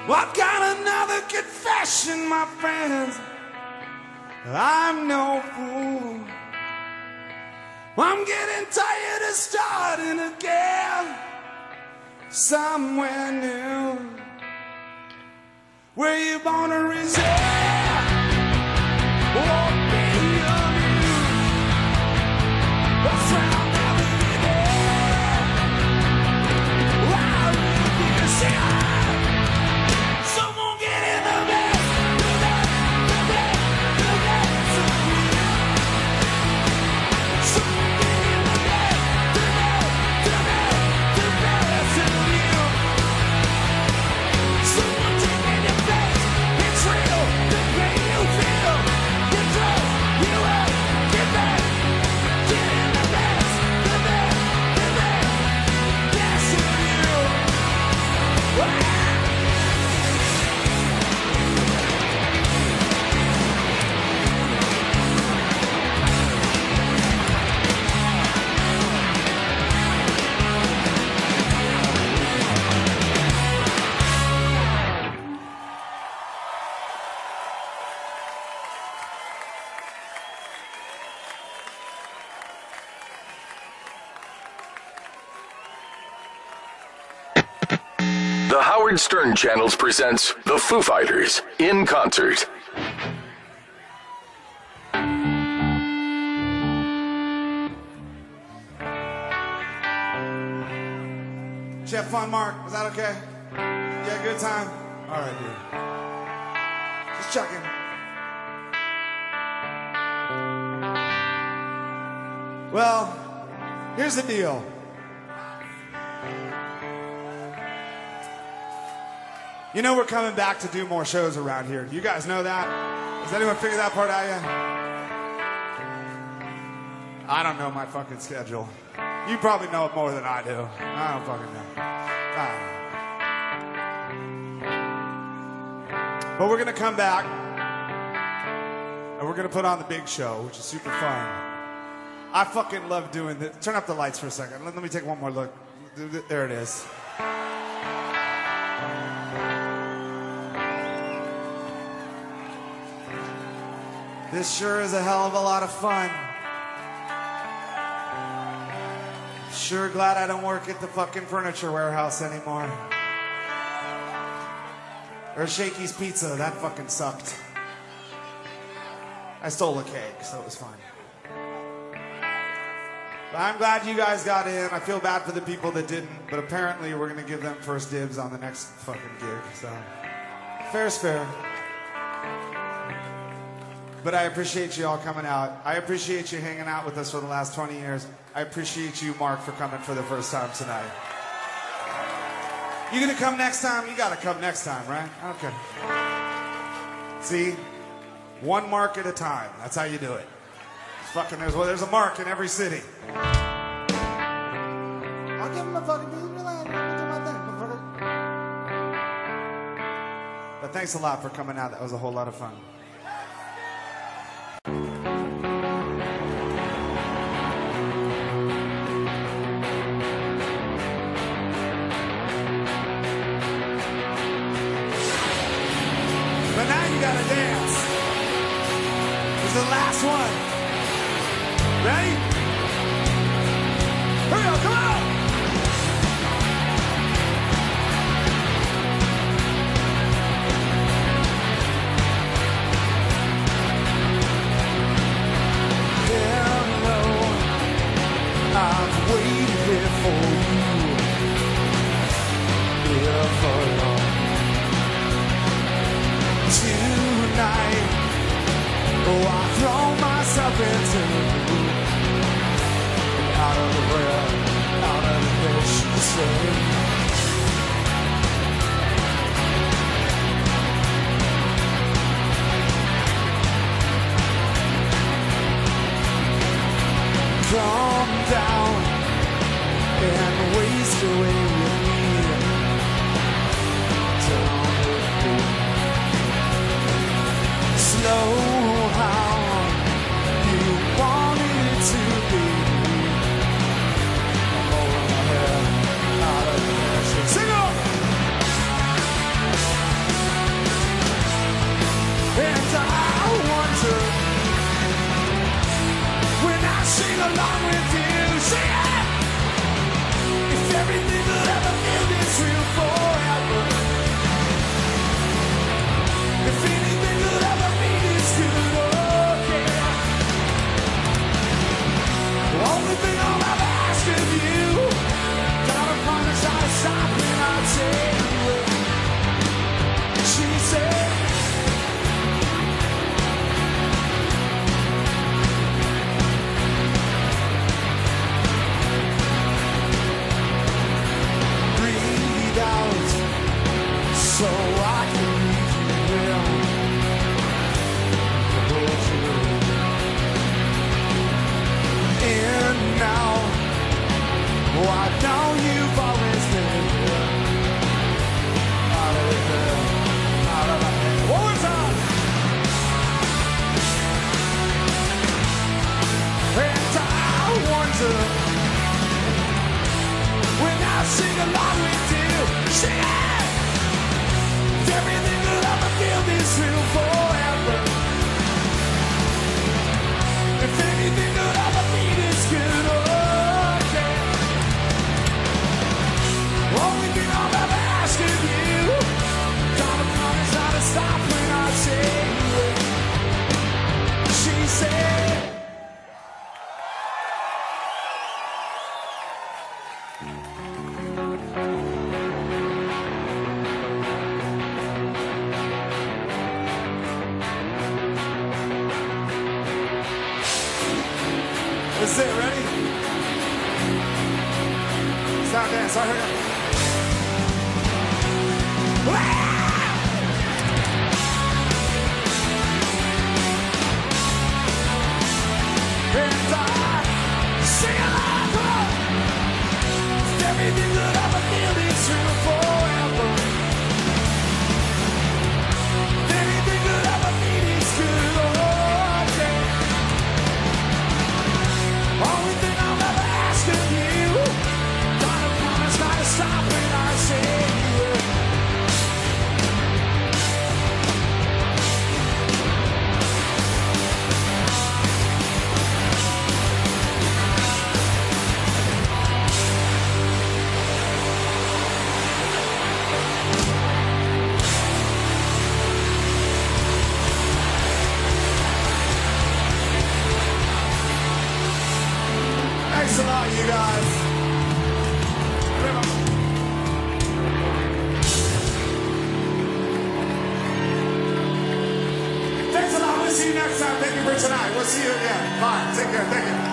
Well, I've got another confession, my friends. I'm no fool. I'm getting tired of starting again somewhere new. Where you born to resist won't be your muse. That's when I'll never be there. I'll be a singer. Someone get in the mess. The mess, the mess, the mess of you. Someone get in the mess. The mess, the mess, the mess of you. Someone take in your face. It's real. The pain you feel. The trust you have. Get back. Get in the mess. The mess, the mess, mess of you. Ah! The Howard Stern Channels presents the Foo Fighters in concert. Did you have fun, Mark? Was that okay? You had a good time? All right, dude. Just checking. Well, here's the deal. You know we're coming back to do more shows around here. Do you guys know that? Has anyone figured that part out yet? I don't know my fucking schedule. You probably know it more than I do. I don't fucking know. I don't know. But we're going to come back, and we're going to put on the big show, which is super fun. I fucking love doing this. Turn up the lights for a second. Let, let me take one more look. There it is. This sure is a hell of a lot of fun. Sure glad I don't work at the fucking furniture warehouse anymore. Or Shakey's Pizza, that fucking sucked. I stole a cake, so it was fine. But I'm glad you guys got in. I feel bad for the people that didn't, but apparently we're gonna give them first dibs on the next fucking gig, so. Fair's fair. But I appreciate you all coming out. I appreciate you hanging out with us for the last twenty years. I appreciate you, Mark, for coming for the first time tonight. You gonna come next time? You gotta come next time, right? Okay. See? One Mark at a time. That's how you do it. It's fucking, there's, well, there's a Mark in every city. I'll give him a fucking beat. Relax. I'll do my thing, motherfucker. But thanks a lot for coming out. That was a whole lot of fun. Gotta dance. This is the last one. Ready? Here we go, come on! Hello, I've waited here for you. Here for long. Tonight, oh, I throw myself into you. Out of the breath, out of the place you say. Calm down and waste away with me. Don't know how you wanted it to be. I'm over my head, out of the ashes. Sing on! I know you've always been out of the hell, out of the hell. One more time. And I wonder when I sing along with you, sing it. Everything that I'ma feel this will forever. If anything that I'ma need is good, oh yeah. Only thing I'm ever asking you, gotta promise not to stop when I say it. She said. That's it, ready? Stop dance, I heard it. And I sing along, come on. Everything that I've feel is true forever. Anything that I've need is good, oh yeah. Only thing I'm ever asking you, gotta promise not to stop when I say it. Thanks a lot, you guys. Thanks a lot. We'll see you next time. Thank you for tonight. We'll see you again. Bye. Take care. Thank you.